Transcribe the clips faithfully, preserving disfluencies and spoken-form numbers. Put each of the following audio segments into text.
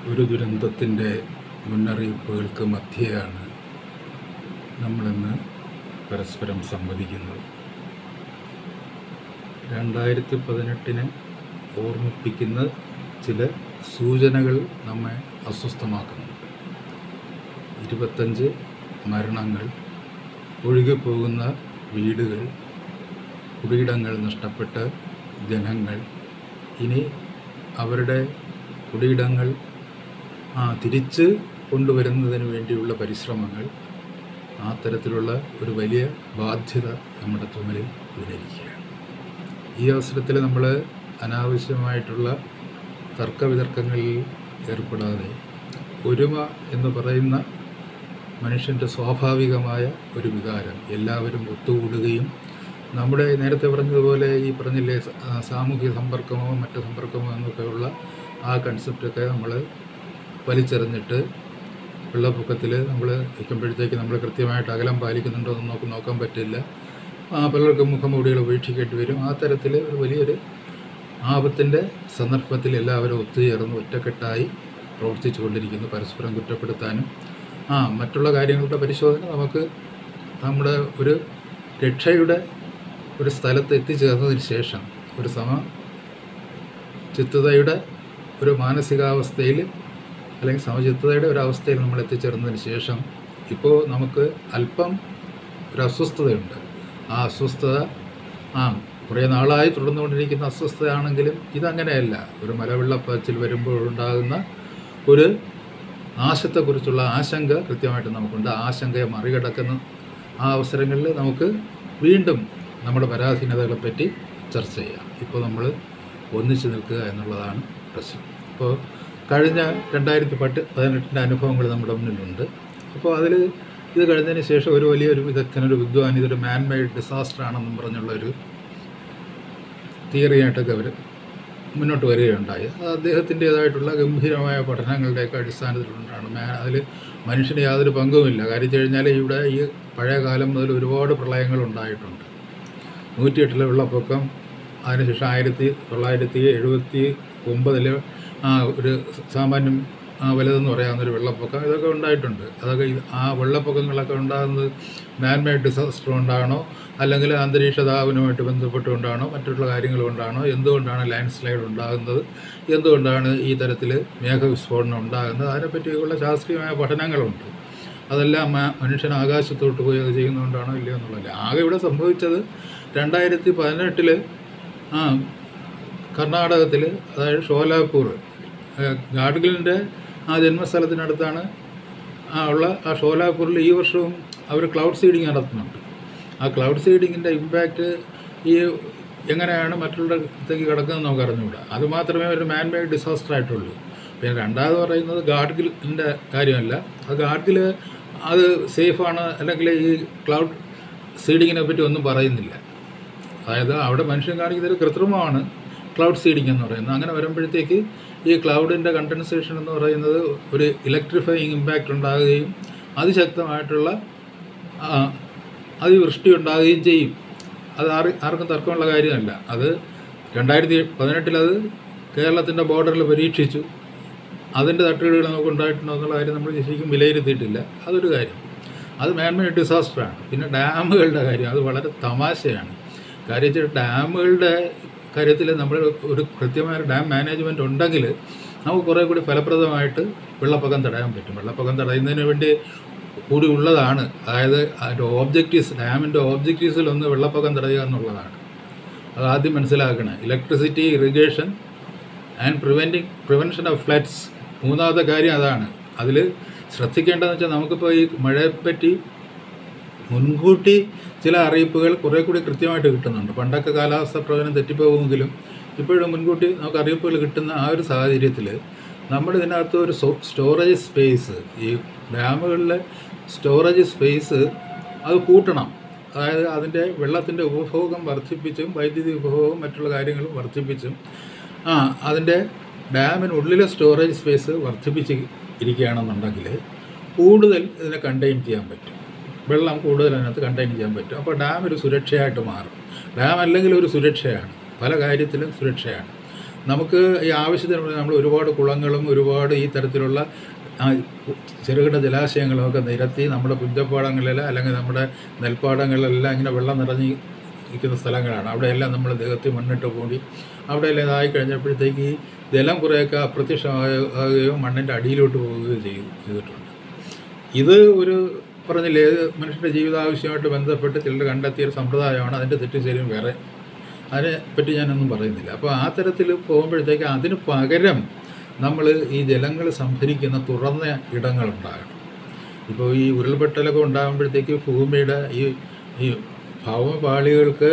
ഒരു ദുരന്തത്തിൻ്റെ മുന്നറിയിപ്പുകൾക്ക് മധ്യയാണ് നമ്മളിന്ന് പരസ്പരം സംവദിക്കുന്നത്. രണ്ടായിരത്തി പതിനെട്ടിനെ ഓർമ്മിപ്പിക്കുന്ന ചില സൂചനകൾ നമ്മെ അസ്വസ്ഥമാക്കുന്നു. ഇരുപത്തഞ്ച് മരണങ്ങൾ, ഒഴുകിപ്പോകുന്ന വീടുകൾ, കുടിയിടങ്ങൾ നഷ്ടപ്പെട്ട ജനങ്ങൾ, ഇനി അവരുടെ കുടിയിടങ്ങൾ ആ തിരിച്ച് കൊണ്ടുവരുന്നതിന് വേണ്ടിയുള്ള പരിശ്രമങ്ങൾ, ആ തരത്തിലുള്ള ഒരു വലിയ ബാധ്യത നമ്മുടെ ചുമലിൽ വീണിരിക്കുകയാണ്. ഈ അവസരത്തിൽ നമ്മൾ അനാവശ്യമായിട്ടുള്ള തർക്കവിതർക്കങ്ങളിൽ ഏർപ്പെടാതെ ഒരുമ എന്ന് പറയുന്ന മനുഷ്യൻ്റെ സ്വാഭാവികമായ ഒരു വികാരം, എല്ലാവരും ഒത്തുകൂടുകയും നമ്മുടെ നേരത്തെ പറഞ്ഞതുപോലെ ഈ പറഞ്ഞില്ലേ സാമൂഹ്യ സമ്പർക്കമോ മറ്റ് സമ്പർക്കമോ എന്നൊക്കെയുള്ള ആ കൺസെപ്റ്റൊക്കെ നമ്മൾ വലിച്ചെറിഞ്ഞിട്ട് വെള്ളപ്പൊക്കത്തിൽ നമ്മൾ നിൽക്കുമ്പോഴത്തേക്ക് നമ്മൾ കൃത്യമായിട്ട് അകലം പാലിക്കുന്നുണ്ടോ എന്ന് നോക്കി നോക്കാൻ പറ്റില്ല. പലർക്കും മുഖംമൂടികൾ ഉപേക്ഷിക്കേണ്ടി വരും. ആ തരത്തിൽ ഒരു വലിയൊരു ആപത്തിൻ്റെ സന്ദർഭത്തിൽ എല്ലാവരും ഒത്തുചേർന്ന് ഒറ്റക്കെട്ടായി പ്രവർത്തിച്ചു കൊണ്ടിരിക്കുന്നു. പരസ്പരം കുറ്റപ്പെടുത്താനും ആ മറ്റുള്ള കാര്യങ്ങളുടെ പരിശോധന നമുക്ക് നമ്മുടെ ഒരു രക്ഷയുടെ ഒരു സ്ഥലത്ത് എത്തിച്ചേർന്നതിന് ശേഷം ഒരു സമ ചിത്തതയുടെ ഒരു മാനസികാവസ്ഥയിൽ അല്ലെങ്കിൽ സമചിത്തതയുടെ ഒരു അവസ്ഥയിൽ നമ്മൾ എത്തിച്ചേർന്നതിന് ശേഷം ഇപ്പോൾ നമുക്ക് അല്പം ഒരു അസ്വസ്ഥതയുണ്ട്. ആ അസ്വസ്ഥത ആ കുറേ നാളായി തുടർന്നുകൊണ്ടിരിക്കുന്ന അസ്വസ്ഥതയാണെങ്കിലും ഇതങ്ങനെയല്ല. ഒരു മലവെള്ളപ്പാച്ചിൽ വരുമ്പോഴുണ്ടാകുന്ന ഒരു നാശത്തെക്കുറിച്ചുള്ള ആശങ്ക കൃത്യമായിട്ട് നമുക്കുണ്ട്. ആ ആശങ്കയെ മറികടക്കുന്ന ആ അവസരങ്ങളിൽ നമുക്ക് വീണ്ടും നമ്മുടെ പരാധീനതകളെപ്പറ്റി ചർച്ച ചെയ്യാം. ഇപ്പോൾ നമ്മൾ ഒന്നിച്ചു നിൽക്കുക എന്നുള്ളതാണ് പ്രശ്നം. ഇപ്പോൾ കഴിഞ്ഞ രണ്ടായിരത്തി പത്ത് പതിനെട്ടിൻ്റെ അനുഭവങ്ങൾ നമ്മുടെ മുന്നിലുണ്ട്. അപ്പോൾ അതിൽ ഇത് കഴിഞ്ഞതിന് ശേഷം ഒരു വലിയൊരു വിദഗ്ധനൊരു വിദ്വാൻ ഇതൊരു മാൻ മെയ്ഡ് ഡിസാസ്റ്റർ ആണെന്നും പറഞ്ഞുള്ളൊരു തിയറിയായിട്ടൊക്കെ അവർ മുന്നോട്ട് വരികയുണ്ടായി. അത് അദ്ദേഹത്തിൻ്റേതായിട്ടുള്ള ഗംഭീരമായ പഠനങ്ങളുടെയൊക്കെ അടിസ്ഥാനത്തിലുണ്ടാണ്. മാ അതിൽ മനുഷ്യന് യാതൊരു പങ്കുമില്ല. കാര്യം വെച്ച് കഴിഞ്ഞാൽ ഇവിടെ ഈ പഴയ കാലം മുതൽ ഒരുപാട് പ്രളയങ്ങൾ ഉണ്ടായിട്ടുണ്ട്. നൂറ്റിയെട്ടിലെ വെള്ളപ്പൊക്കം, അതിനുശേഷം ആയിരത്തി തൊള്ളായിരത്തി എഴുപത്തി ഒമ്പതിലെ ആ ഒരു സാമാന്യം വലുതെന്ന് പറയാവുന്നൊരു വെള്ളപ്പൊക്കം, ഇതൊക്കെ ഉണ്ടായിട്ടുണ്ട്. അതൊക്കെ ആ വെള്ളപ്പൊക്കങ്ങളൊക്കെ ഉണ്ടാകുന്നത് മാൻമെയ്ഡ് ഡിസാസ്റ്റർ കൊണ്ടാണോ അല്ലെങ്കിൽ അന്തരീക്ഷ താപനവുമായിട്ട് ബന്ധപ്പെട്ടുകൊണ്ടാണോ മറ്റുള്ള കാര്യങ്ങൾ കൊണ്ടാണോ, എന്തുകൊണ്ടാണ് ലാൻഡ് സ്ലൈഡ് ഉണ്ടാകുന്നത്, എന്തുകൊണ്ടാണ് ഈ തരത്തിൽ മേഘവിസ്ഫോടനം ഉണ്ടാകുന്നത്, അതിനെപ്പറ്റിയുള്ള ശാസ്ത്രീയമായ പഠനങ്ങളുണ്ട്. അതെല്ലാം മനുഷ്യൻ ആകാശത്തോട്ട് പോയി അത് ചെയ്യുന്നതുകൊണ്ടാണോ ഇല്ലയോ എന്നുള്ളതല്ല. ആകെ ഇവിടെ സംഭവിച്ചത് രണ്ടായിരത്തി പതിനെട്ടിൽ ആ കർണാടകത്തിൽ, അതായത് ഷോലാപൂർ ഗാഡ്ഗിലിൻ്റെ ആ ജന്മസ്ഥലത്തിനടുത്താണ് ആ ഉള്ള ആ ഷോലാപൂരിൽ ഈ വർഷവും അവർ ക്ലൗഡ് സീഡിങ് നടത്തുന്നുണ്ട്. ആ ക്ലൗഡ് സീഡിങ്ങിൻ്റെ ഇമ്പാക്റ്റ് ഈ എങ്ങനെയാണ് മറ്റുള്ളടത്തേക്ക് കിടക്കുന്നത് നമുക്ക് അറിഞ്ഞുകൂടാ. അതുമാത്രമേ ഒരു മാൻ മെയ്ഡ് ഡിസാസ്റ്റർ ആയിട്ടുള്ളൂ. പിന്നെ രണ്ടാമത് പറയുന്നത് ഗാഡ്ഗിലിൻ്റെ കാര്യമല്ല. ആ ഗാഡ്ഗിൽ അത് സേഫാണ് അല്ലെങ്കിൽ ഈ ക്ലൗഡ് സീഡിങ്ങിനെ പറ്റി ഒന്നും പറയുന്നില്ല. അതായത് അവിടെ മനുഷ്യൻ കാണിക്കുന്നൊരു കൃത്രിമമാണ് ക്ലൗഡ് സീഡിങ് എന്ന് പറയുന്നത്. അങ്ങനെ വരുമ്പോഴത്തേക്ക് ഈ ക്ലൗഡിൻ്റെ കണ്ടൻസേഷൻ എന്ന് പറയുന്നത് ഒരു ഇലക്ട്രിഫയിങ് ഇമ്പാക്റ്റ് ഉണ്ടാകുകയും അതിശക്തമായിട്ടുള്ള അതിവൃഷ്ടി ഉണ്ടാകുകയും ചെയ്യും. അത് ആർ ആർക്കും തർക്കമുള്ള കാര്യമല്ല. അത് രണ്ടായിരത്തി പതിനെട്ടിലത് കേരളത്തിൻ്റെ ബോർഡറിൽ പരീക്ഷിച്ചു. അതിൻ്റെ തട്ടുകേടുകൾ നമുക്ക് ഉണ്ടായിട്ടുണ്ടോ എന്നുള്ള കാര്യം നമ്മൾ ശരിക്കും വിലയിരുത്തിയിട്ടില്ല. അതൊരു കാര്യം. അത് മാൻമെയ്ഡ് ഡിസാസ്റ്ററാണ്. പിന്നെ ഡാമുകളുടെ കാര്യം അത് വളരെ തമാശയാണ്. കാര്യം വെച്ചാൽ ഡാമുകളുടെ കാര്യത്തിൽ നമ്മൾ ഒരു കൃത്യമായ ഡാം മാനേജ്മെൻറ്റ് ഉണ്ടെങ്കിൽ നമുക്ക് കുറേ കൂടി ഫലപ്രദമായിട്ട് വെള്ളപ്പൊക്കം തടയാൻ പറ്റും. വെള്ളപ്പൊക്കം തടയുന്നതിന് വേണ്ടി കൂടി ഉള്ളതാണ്. അതായത് അതിൻ്റെ ഓബ്ജക്റ്റീവ്സ്, ഡാമിൻ്റെ ഓബ്ജക്റ്റീവ്സിലൊന്ന് വെള്ളപ്പൊക്കം തടയുക എന്നുള്ളതാണ്. അത് ആദ്യം മനസ്സിലാക്കണം. Electricity, irrigation and preventing prevention of floods, മൂന്നാമത്തെ കാര്യം അതാണ്. അതിൽ ശ്രദ്ധിക്കേണ്ടതെന്ന് വെച്ചാൽ നമുക്കിപ്പോൾ ഈ മഴയെപ്പറ്റി മുൻകൂട്ടി ചില അറിയിപ്പുകൾ കുറേ കൂടി കൃത്യമായിട്ട് കിട്ടുന്നുണ്ട്. പണ്ടൊക്കെ കാലാവസ്ഥ പ്രവചനം തെറ്റിപ്പോകുമെങ്കിലും ഇപ്പോഴും മുൻകൂട്ടി നമുക്ക് അറിയിപ്പുകൾ കിട്ടുന്ന ആ ഒരു സാഹചര്യത്തിൽ നമ്മൾ ഇതിനകത്ത് ഒരു സ്റ്റോറേജ് സ്പേസ്, ഈ ഡാമുകളിലെ സ്റ്റോറേജ് സ്പേസ് അത് കൂട്ടണം. അതായത് അതിൻ്റെ വെള്ളത്തിൻ്റെ ഉപഭോഗം വർദ്ധിപ്പിച്ചും വൈദ്യുതി ഉപഭോഗം മറ്റുള്ള കാര്യങ്ങളും വർദ്ധിപ്പിച്ചും ആ അതിൻ്റെ ഡാമിനുള്ളിലെ സ്റ്റോറേജ് സ്പേസ് വർദ്ധിപ്പിച്ച് ഇരിക്കുകയാണെന്നുണ്ടെങ്കിൽ കൂടുതൽ ഇതിനെ കണ്ടെയ്ൻ ചെയ്യാൻ പറ്റും. വെള്ളം കൂടുതൽ അതിനകത്ത് കണ്ടെയ്ൻ ചെയ്യാൻ പറ്റും. അപ്പോൾ ഡാം ഒരു സുരക്ഷയായിട്ട് മാറും. ഡാം അല്ലെങ്കിൽ ഒരു സുരക്ഷയാണ്, പല കാര്യത്തിലും സുരക്ഷയാണ്. നമുക്ക് ഈ ആവശ്യത്തിന് വേണ്ടി നമ്മൾ ഒരുപാട് കുളങ്ങളും ഒരുപാട് ഈ തരത്തിലുള്ള ആ ചെറുകിട ജലാശയങ്ങളുമൊക്കെ നിരത്തി നമ്മുടെ പുഞ്ചപ്പാടങ്ങളിൽ അല്ലെങ്കിൽ നമ്മുടെ നെൽപ്പാടങ്ങളിലെല്ലാം ഇങ്ങനെ വെള്ളം നിറഞ്ഞ് ഇരിക്കുന്ന സ്ഥലങ്ങളാണ്. അവിടെയെല്ലാം നമ്മൾ നികത്തി മണ്ണിട്ട് മൂടി അവിടെയെല്ലാം ഇതായി കഴിഞ്ഞപ്പോഴത്തേക്ക് ഈ ജലം കുറേയൊക്കെ അപ്രത്യക്ഷമാകുകയോ മണ്ണിൻ്റെ അടിയിലോട്ട് പോവുകയോ ചെയ്തു ചെയ്തിട്ടുണ്ട്. ഇത് ഒരു പറഞ്ഞില്ലേ, ഇത് മനുഷ്യൻ്റെ ജീവിതാവശ്യമായിട്ട് ബന്ധപ്പെട്ട് ചിലർ കണ്ടെത്തിയ ഒരു സമ്പ്രദായമാണ്. അതിൻ്റെ തെറ്റും ശരിയും വേറെ, അതിനെപ്പറ്റി ഞാനൊന്നും പറയുന്നില്ല. അപ്പോൾ ആ തരത്തിൽ പോകുമ്പോഴത്തേക്ക് അതിന് പകരം നമ്മൾ ഈ ജലങ്ങൾ സംഭരിക്കുന്ന തുറന്ന ഇടങ്ങളുണ്ടാകണം. ഇപ്പോൾ ഈ ഉരുൾപൊട്ടലൊക്കെ ഉണ്ടാകുമ്പോഴത്തേക്ക് ഭൂമിയുടെ ഈ ഈ ഭൗമപാളികൾക്ക്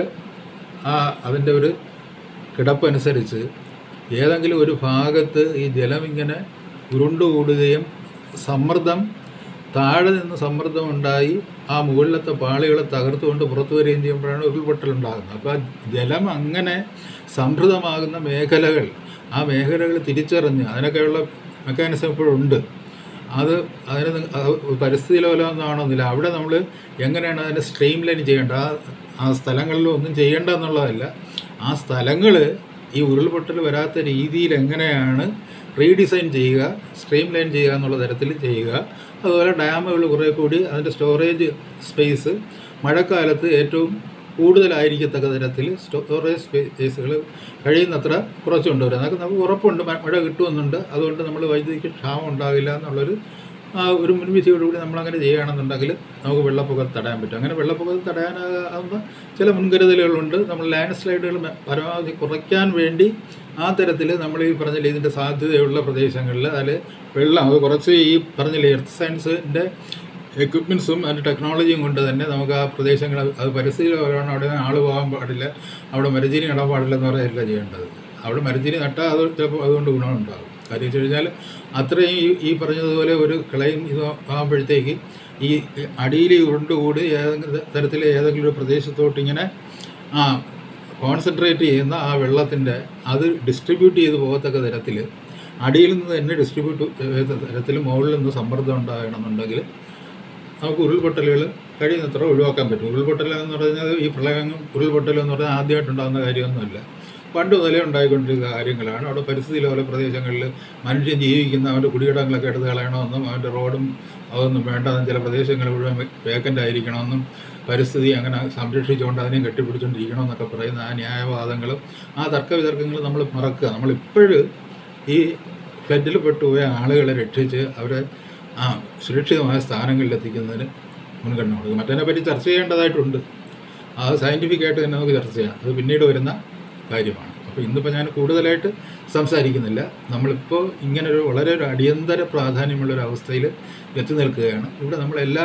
ആ അതിൻ്റെ ഒരു കിടപ്പനുസരിച്ച് ഏതെങ്കിലും ഒരു ഭാഗത്ത് ഈ ജലം ഇങ്ങനെ ഉരുണ്ടുകൂടുകയും സമ്മർദ്ദം താഴെ നിന്ന് സമ്മർദ്ദം ഉണ്ടായി ആ മുകളിലത്തെ പാളികളെ തകർത്തുകൊണ്ട് പുറത്തു വരികയും ചെയ്യുമ്പോഴാണ് ഉരുൾപൊട്ടലുണ്ടാകുന്നത്. അപ്പോൾ ആ ജലം അങ്ങനെ സംഭൃതമാകുന്ന മേഖലകൾ, ആ മേഖലകൾ തിരിച്ചറിഞ്ഞ് അതിനൊക്കെയുള്ള മെക്കാനിസം ഇപ്പോഴുണ്ട്. അത് അതിന് പരിസ്ഥിതി ലോലമെന്നാണോന്നില്ല. അവിടെ നമ്മൾ എങ്ങനെയാണ് അതിനെ സ്ട്രീം ലൈൻ ചെയ്യേണ്ടത്, ആ ആ സ്ഥലങ്ങളിൽ ഒന്നും ചെയ്യേണ്ട എന്നുള്ളതല്ല, ആ സ്ഥലങ്ങൾ ഈ ഉരുൾപൊട്ടൽ വരാത്ത രീതിയിൽ എങ്ങനെയാണ് റീഡിസൈൻ ചെയ്യുക, സ്ട്രീം ലൈൻ ചെയ്യുക എന്നുള്ള തരത്തിൽ ചെയ്യുക. അതുപോലെ ഡാമുകൾ കുറേ കൂടി അതിൻ്റെ സ്റ്റോറേജ് സ്പേസ് മഴക്കാലത്ത് ഏറ്റവും കൂടുതലായിരിക്കത്തക്ക തരത്തിൽ സ്റ്റോറേജ് സ്പേസുകൾ കഴിയുന്നത്ര കുറച്ച് കൊണ്ടുവരും. അതൊക്കെ നമുക്ക് ഉറപ്പുണ്ട്, മഴ കിട്ടുമെന്നുണ്ട്. അതുകൊണ്ട് നമ്മൾ വൈദ്യുതിക്ക് ക്ഷാമം ഉണ്ടാകില്ല എന്നുള്ളൊരു ആ ഒരു മുൻവിധിയോടുകൂടി നമ്മളങ്ങനെ ചെയ്യുകയാണെന്നുണ്ടെങ്കിൽ നമുക്ക് വെള്ളപ്പൊക്കത്തെ തടയാൻ പറ്റും. അങ്ങനെ വെള്ളപ്പൊക്കത്തെ തടയാനാകുന്ന ചില മുൻകരുതലുകളുണ്ട്. നമ്മൾ ലാൻഡ് സ്ലൈഡുകൾ പരമാവധി കുറയ്ക്കാൻ വേണ്ടി ആ തരത്തിൽ നമ്മൾ ഈ പറഞ്ഞില്ലേ ഇതിൻ്റെ സാധ്യതയുള്ള പ്രദേശങ്ങളിൽ അതിൽ വെള്ളം അത് കുറച്ച് ഈ പറഞ്ഞില്ലേ എർത്ത് സയൻസിൻ്റെ എക്വിപ്മെൻറ്റ്സും അതിൻ്റെ ടെക്നോളജിയും കൊണ്ട് തന്നെ നമുക്ക് ആ പ്രദേശങ്ങൾ അത് പരിസ്ഥിതിയിലാണ്. അവിടെ ആൾ പോകാൻ പാടില്ല, അവിടെ മരച്ചീനി നടാൻ പാടില്ല എന്ന് പറയുകയല്ല ചെയ്യേണ്ടത്. അവിടെ മരച്ചീനി നട്ടാൽ അത് ചിലപ്പോൾ അതുകൊണ്ട് ഗുണമുണ്ടാകും. കാര്യം വെച്ച് കഴിഞ്ഞാൽ അത്രയും ഈ ഈ പറഞ്ഞതുപോലെ ഒരു ക്ലെയിം ഇത് ആകുമ്പോഴത്തേക്ക് ഈ അടിയിൽ ഉരുണ്ടുകൂടി ഏതെങ്കിലും തരത്തിൽ ഏതെങ്കിലും ഒരു പ്രദേശത്തോട്ട് ഇങ്ങനെ ആ കോൺസെൻട്രേറ്റ് ചെയ്യുന്ന ആ വെള്ളത്തിൻ്റെ അത് ഡിസ്ട്രിബ്യൂട്ട് ചെയ്ത് പോകത്തക്ക തരത്തിൽ അടിയിൽ നിന്ന് തന്നെ ഡിസ്ട്രിബ്യൂട്ട് ചെയ്ത തരത്തിൽ മുകളിൽ നിന്ന് സമ്മർദ്ദം ഉണ്ടാകണമെന്നുണ്ടെങ്കിൽ നമുക്ക് ഉരുൾപൊട്ടലുകൾ കഴിയുന്നത്ര ഒഴിവാക്കാൻ പറ്റും. ഉരുൾപൊട്ടൽ എന്ന് പറയുന്നത് ഈ പ്രളയം ഉരുൾപൊട്ടൽ എന്ന് പറഞ്ഞാൽ ആദ്യമായിട്ടുണ്ടാകുന്ന കാര്യമൊന്നുമില്ല, പണ്ട് മുതലേ ഉണ്ടായിക്കൊണ്ടിരിക്കുന്ന കാര്യങ്ങളാണ്. അവിടെ പരിസ്ഥിതി ലോല പ്രദേശങ്ങളിൽ മനുഷ്യൻ ജീവിക്കുന്ന അവൻ്റെ കുടിയിടങ്ങളൊക്കെ എടുത്ത് കളയണമെന്നും അവൻ്റെ റോഡും അതൊന്നും വേണ്ടതെന്നും ചില പ്രദേശങ്ങൾ മുഴുവൻ വേക്കൻ്റ് ആയിരിക്കണമെന്നും പരിസ്ഥിതി അങ്ങനെ സംരക്ഷിച്ചുകൊണ്ട് അതിനെയും കെട്ടിപ്പിടിച്ചുകൊണ്ടിരിക്കണമെന്നൊക്കെ പറയുന്ന ആ ന്യായവാദങ്ങളും ആ തർക്കവിതർക്കങ്ങളും നമ്മൾ മറക്കുക. നമ്മളിപ്പോഴും ഈ ഫ്ലഡിൽ പെട്ടുപോയ ആളുകളെ രക്ഷിച്ച് അവരെ ആ സുരക്ഷിതമായ സ്ഥാനങ്ങളിലെത്തിക്കുന്നതിന് മുൻഗണന കൊടുക്കും. മറ്റതിനെപ്പറ്റി ചർച്ച ചെയ്യേണ്ടതായിട്ടുണ്ട്. അത് സയൻറ്റിഫിക്കായിട്ട് തന്നെ നമുക്ക് ചർച്ച ചെയ്യാം, അത് പിന്നീട് വരുന്ന കാര്യമാണ്. അപ്പോൾ ഇന്നിപ്പോൾ ഞാൻ കൂടുതലായിട്ട് സംസാരിക്കുന്നില്ല. നമ്മളിപ്പോൾ ഇങ്ങനൊരു വളരെ ഒരു അടിയന്തര പ്രാധാന്യമുള്ളൊരു അവസ്ഥയിൽ എത്തി നിൽക്കുകയാണ്. ഇവിടെ നമ്മളെല്ലാ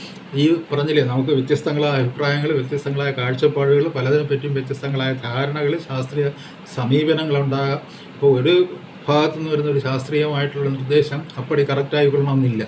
ഈ പറഞ്ഞില്ലേ നമുക്ക് വ്യത്യസ്തങ്ങളായ അഭിപ്രായങ്ങൾ, വ്യത്യസ്തങ്ങളായ കാഴ്ചപ്പാടുകൾ, പലതിനെ പറ്റിയും വ്യത്യസ്തങ്ങളായ ധാരണകൾ, ശാസ്ത്രീയ സമീപനങ്ങളുണ്ടാകാം. ഇപ്പോൾ ഒരു ഭാഗത്തു നിന്ന് വരുന്ന ഒരു ശാസ്ത്രീയമായിട്ടുള്ള നിർദ്ദേശം അപ്പടി കറക്റ്റായിക്കൊള്ളണമെന്നില്ല.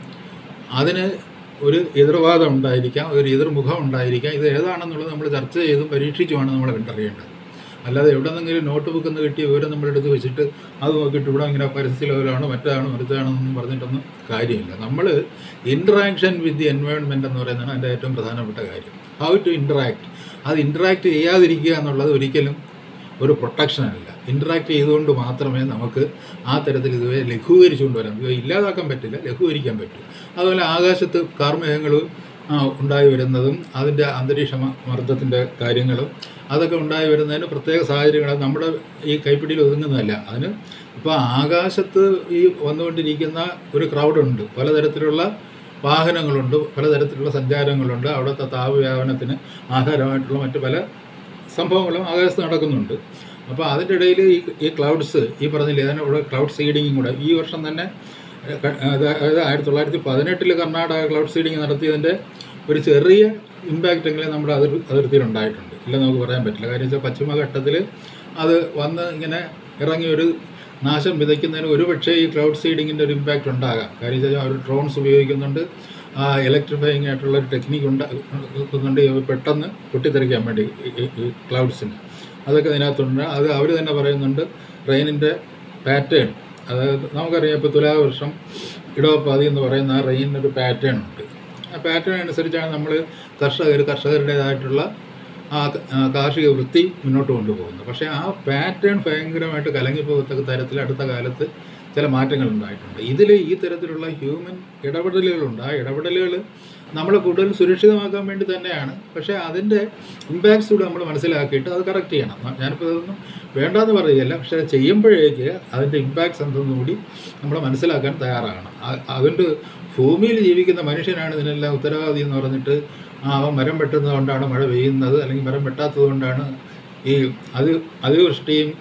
അതിന് ഒരു എതിർവാദം ഉണ്ടായിരിക്കാം, ഒരു എതിർമുഖം ഉണ്ടായിരിക്കാം. ഇത് ഏതാണെന്നുള്ളത് നമ്മൾ ചർച്ച ചെയ്തും പരീക്ഷിച്ചുമാണ് നമ്മൾ കണ്ടറിയേണ്ടത്. അല്ലാതെ എവിടെ നിന്നെങ്കിലും നോട്ട് ബുക്കിൽ നിന്ന് കിട്ടിയ വിവരം നമ്മളെടുത്ത് വെച്ചിട്ട് അത് നോക്കിയിട്ട് ഇവിടെ ഇങ്ങനെ പരിസ്ഥിതി ലെവലാണ് മറ്റാണ് മരുത്താണെന്നൊന്നും പറഞ്ഞിട്ടൊന്നും കാര്യമില്ല. നമ്മൾ ഇൻട്രാക്ഷൻ വിത്ത് ദി എൻവയോൺമെൻറ്റ് എന്ന് പറയുന്നതാണ് അതിൻ്റെ ഏറ്റവും പ്രധാനപ്പെട്ട കാര്യം. How to interact. അത് ഇൻട്രാക്ട് ചെയ്യാതിരിക്കുക എന്നുള്ളത് ഒരിക്കലും ഒരു പ്രൊട്ടക്ഷനല്ല. ഇൻട്രാക്ട് ചെയ്തുകൊണ്ട് മാത്രമേ നമുക്ക് ആ തരത്തിൽ ഇതുവരെ ലഘൂകരിച്ചുകൊണ്ട് വരാം. ഇത് ഇല്ലാതാക്കാൻ പറ്റില്ല, ലഘൂകരിക്കാൻ പറ്റും. അതുപോലെ ആകാശത്ത് കാർമേഘങ്ങൾ ഉണ്ടായി വരുന്നതും അതിൻ്റെ അന്തരീക്ഷ മർദ്ദത്തിൻ്റെ കാര്യങ്ങളും അതൊക്കെ ഉണ്ടായി വരുന്നതിന് പ്രത്യേക സാഹചര്യങ്ങൾ നമ്മുടെ ഈ കൈപ്പിടിയിൽ ഒതുങ്ങുന്നതല്ല. അതിന് ഇപ്പോൾ ആകാശത്ത് ഈ വന്നുകൊണ്ടിരിക്കുന്ന ഒരു ക്രൗഡുണ്ട്, പലതരത്തിലുള്ള വാഹനങ്ങളുണ്ട്, പലതരത്തിലുള്ള സഞ്ചാരങ്ങളുണ്ട്. അവിടുത്തെ താപവ്യാപനത്തിന് ആധാരമായിട്ടുള്ള മറ്റ് പല സംഭവങ്ങളും ആകാശത്ത് നടക്കുന്നുണ്ട്. അപ്പോൾ അതിൻ്റെ ഇടയിൽ ഈ ഈ ക്ലൗഡ്സ് ഈ പറഞ്ഞില്ലേ അതിന് ഇവിടെ ക്ലൗഡ് സീഡിങ്ങും കൂടെ ഈ വർഷം തന്നെ അതായത് ആയിരത്തി തൊള്ളായിരത്തി പതിനെട്ടിൽ കർണാടക ക്ലൗഡ് സീഡിങ് നടത്തിയതിൻ്റെ ഒരു ചെറിയ ഇമ്പാക്റ്റെങ്കിലും നമ്മുടെ അതിർ അതിർത്തിയിലുണ്ടായിട്ടുണ്ട്. ഇല്ല നമുക്ക് പറയാൻ പറ്റില്ല. കാര്യം വെച്ചാൽ പശ്ചിമഘട്ടത്തിൽ അത് വന്ന് ഇങ്ങനെ ഇറങ്ങി ഒരു നാശം വിതയ്ക്കുന്നതിന് ഒരു പക്ഷേ ഈ ക്ലൗഡ് സീഡിങ്ങിൻ്റെ ഒരു ഇമ്പാക്റ്റ് ഉണ്ടാകാം. കാര്യം വെച്ചാൽ അവർ ഡ്രോൺസ് ഉപയോഗിക്കുന്നുണ്ട്, ഇലക്ട്രിഫൈങ് ആയിട്ടുള്ള ഒരു ടെക്നിക്ക് ഉണ്ടാക്കുന്നുണ്ട് പെട്ടെന്ന് പൊട്ടിത്തെറിക്കാൻ വേണ്ടി ഈ ക്ലൗഡ്സിന്. അതൊക്കെ ഇതിനകത്തുണ്ട്. അത് അവർ തന്നെ പറയുന്നുണ്ട് റെയിനിൻ്റെ പാറ്റേൺ. അതായത് നമുക്കറിയാം ഇപ്പോൾ തുലാവർഷം ഇടവപ്പാതി എന്ന് പറയുന്ന ആ റെയിനൊരു പാറ്റേൺ ഉണ്ട്. ആ പാറ്റേൺ അനുസരിച്ചാണ് നമ്മൾ കർഷകർ കർഷകരുടേതായിട്ടുള്ള ആ കാർഷിക വൃത്തി മുന്നോട്ട് കൊണ്ടുപോകുന്നത്. പക്ഷേ ആ പാറ്റേൺ ഭയങ്കരമായിട്ട് കലങ്ങിപ്പോകത്തക്ക തരത്തിൽ അടുത്ത കാലത്ത് ചില മാറ്റങ്ങൾ ഉണ്ടായിട്ടുണ്ട്. ഇതിൽ ഈ തരത്തിലുള്ള ഹ്യൂമൻ ഇടപെടലുകളുണ്ട്. ആ ഇടപെടലുകൾ നമ്മളെ കൂടുതൽ സുരക്ഷിതമാക്കാൻ വേണ്ടി തന്നെയാണ്. പക്ഷേ അതിൻ്റെ ഇമ്പാക്ട്സ് കൂടെ നമ്മൾ മനസ്സിലാക്കിയിട്ട് അത് കറക്റ്റ് ചെയ്യണം. ഞാനിപ്പോൾ ഇതൊന്നും വേണ്ടാന്ന് പറയുകയല്ല, പക്ഷേ ചെയ്യുമ്പോഴേക്ക് അതിൻ്റെ ഇമ്പാക്ട്സ് എന്തെന്നും കൂടി നമ്മൾ മനസ്സിലാക്കാൻ തയ്യാറാകണം. അതുകൊണ്ട് ഭൂമിയിൽ ജീവിക്കുന്ന മനുഷ്യനാണ് ഇതിനെല്ലാം ഉത്തരവാദി എന്ന് പറഞ്ഞിട്ട് ആ അവൻ മരം വെട്ടുന്നത് കൊണ്ടാണ് മഴ പെയ്യുന്നത്, അല്ലെങ്കിൽ മരം വെട്ടാത്തത് കൊണ്ടാണ് ഈ അത് അതിവൃഷ്ടിയും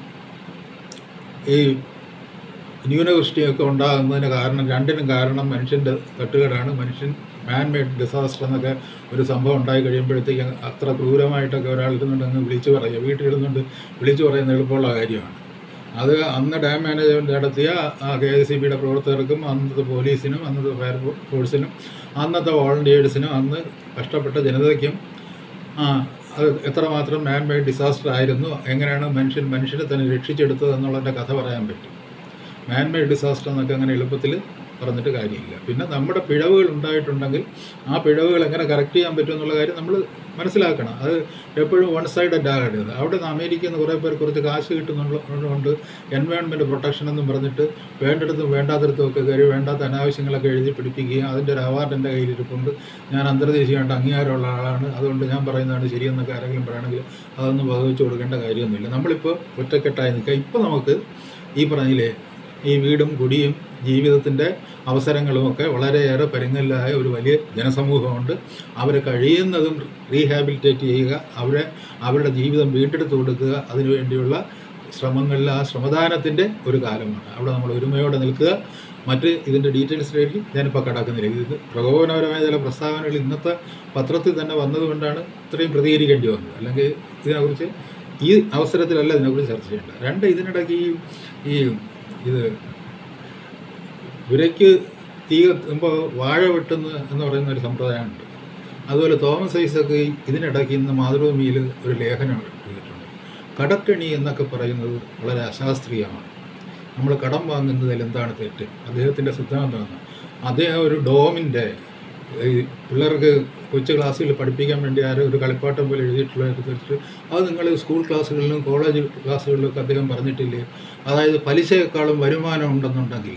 ഈ ന്യൂനവൃഷ്ടിയൊക്കെ ഉണ്ടാകുന്നതിന് കാരണം, രണ്ടിനും കാരണം മനുഷ്യൻ്റെ തട്ടുകേടാണ്. മനുഷ്യൻ മാൻ മെയ്ഡ് ഡിസാസ്റ്റർ എന്നൊക്കെ ഒരു സംഭവം ഉണ്ടായി കഴിയുമ്പോഴത്തേക്ക് അത്ര ക്രൂരമായിട്ടൊക്കെ ഒരാൾ ഇരുന്നുണ്ട് അങ്ങ് വിളിച്ചു പറയുക, വീട്ടിലിരുന്നുകൊണ്ട് വിളിച്ചു പറയുന്ന എളുപ്പമുള്ള കാര്യമാണ്. അത് അന്ന് ഡാം മാനേജ്മെൻറ്റ് നടത്തിയ ആ കെ എസ് ഇ ബിയുടെ പ്രവർത്തകർക്കും അന്നത്തെ പോലീസിനും അന്നത്തെ ഫയർ ഫോഴ്സിനും അന്നത്തെ വോളണ്ടിയേഴ്സിനും അന്ന് കഷ്ടപ്പെട്ട ജനതയ്ക്കും ആ അത് എത്രമാത്രം മാൻ മെയ്ഡ് ഡിസാസ്റ്റർ ആയിരുന്നു, എങ്ങനെയാണ് മനുഷ്യൻ മനുഷ്യനെ തന്നെ രക്ഷിച്ചെടുത്തത് എന്നുള്ളതിൻ്റെ കഥ പറയാൻ പറ്റും. മാൻ മെയ്ഡ് ഡിസാസ്റ്റർ എന്നൊക്കെ അങ്ങനെ എളുപ്പത്തിൽ പറഞ്ഞിട്ട് കാര്യമില്ല. പിന്നെ നമ്മുടെ പിഴവുകൾ ഉണ്ടായിട്ടുണ്ടെങ്കിൽ ആ പിഴവുകൾ എങ്ങനെ കറക്റ്റ് ചെയ്യാൻ പറ്റും എന്നുള്ള കാര്യം നമ്മൾ മനസ്സിലാക്കണം. അത് എപ്പോഴും വൺ സൈഡഡ് ആകരുത്. അവിടെ നിന്ന് അമേരിക്കയിൽ നിന്ന് കുറേ പേർ കുറച്ച് കാശ് കിട്ടുന്നുള്ളതുകൊണ്ട് എൻവയോൺമെൻറ്റ് പ്രൊട്ടക്ഷൻ എന്നും പറഞ്ഞിട്ട് വേണ്ടിടത്തും വേണ്ടാത്തിടത്തും ഒക്കെ കയറി വേണ്ടാത്ത അനാവശ്യങ്ങളൊക്കെ എഴുതി പിടിപ്പിക്കുകയും അതിൻ്റെ ഒരു അവാർഡ് എൻ്റെ കയ്യിലിരിപ്പുണ്ട്, ഞാൻ അന്തർദേശീയമായിട്ട് അംഗീകാരമുള്ള ആളാണ്, അതുകൊണ്ട് ഞാൻ പറയുന്നതാണ് ശരിയെന്നൊക്കെ ആരെങ്കിലും പറയണമെങ്കിൽ അതൊന്നും വകവെച്ച് കൊടുക്കേണ്ട കാര്യമൊന്നുമില്ല. നമ്മളിപ്പോൾ ഒറ്റക്കെട്ടായി നിൽക്കുക. ഇപ്പോൾ നമുക്ക് ഈ പറഞ്ഞില്ലേ ഈ വീടും കുടിയും ജീവിതത്തിൻ്റെ അവസരങ്ങളുമൊക്കെ വളരെയേറെ പരുങ്ങലിലായ ഒരു വലിയ ജനസമൂഹമുണ്ട്. അവരെ കഴിയുന്നതും റീഹാബിലിറ്റേറ്റ് ചെയ്യുക, അവരെ അവരുടെ ജീവിതം വീണ്ടെടുത്ത് കൊടുക്കുക, അതിനുവേണ്ടിയുള്ള ശ്രമങ്ങളിൽ ആ ശ്രമദാനത്തിൻ്റെ ഒരു കാലമാണ്. അവിടെ നമ്മൾ ഒരുമയോടെ നിൽക്കുക. മറ്റ് ഇതിൻ്റെ ഡീറ്റെയിൽസിലേക്ക് ഞാനിപ്പോൾ കടക്കുന്നില്ല. ഇത് പ്രകോപനപരമായ ചില പ്രസ്താവനകൾ ഇന്നത്തെ പത്രത്തിൽ തന്നെ വന്നതുകൊണ്ടാണ് ഇത്രയും പ്രതികരിക്കേണ്ടി വന്നത്. അല്ലെങ്കിൽ ഇതിനെക്കുറിച്ച് ഈ അവസരത്തിലല്ല ഇതിനെക്കുറിച്ച് ചർച്ച ചെയ്യേണ്ട. രണ്ട്, ഇതിനിടയ്ക്ക് ഈ ഈ ഇത് ഉരയ്ക്ക് തീ കത്തുമ്പോൾ വാഴ വെട്ടുന്ന എന്ന് പറയുന്ന ഒരു സമ്പ്രദായമുണ്ട്. അതുപോലെ തോമസ് ഐസക്ക് ഇതിനിടയ്ക്ക് ഇന്ന് മാതൃഭൂമിയിൽ ഒരു ലേഖനം എഴുതിയിട്ടുണ്ട്. കടക്കെണി എന്നൊക്കെ പറയുന്നത് വളരെ അശാസ്ത്രീയമാണ്. നമ്മൾ കടം വാങ്ങുന്നതിൽ എന്താണ് തെറ്റ്? അദ്ദേഹത്തിൻ്റെ സിദ്ധാന്തമാണ്. അദ്ദേഹം ഒരു ഡോമിൻ്റെ ഈ പിള്ളേർക്ക് കൊച്ചു ക്ലാസ്സുകളിൽ പഠിപ്പിക്കാൻ വേണ്ടി ആരോ ഒരു കളിപ്പാട്ടം പോലെ എഴുതിയിട്ടുള്ള എടുത്തിട്ട് അത് നിങ്ങൾ സ്കൂൾ ക്ലാസ്സുകളിലും കോളേജ് ക്ലാസ്സുകളിലൊക്കെ അദ്ദേഹം പറഞ്ഞിട്ടില്ലേ? അതായത് പലിശയെക്കാളും വരുമാനം ഉണ്ടെന്നുണ്ടെങ്കിൽ,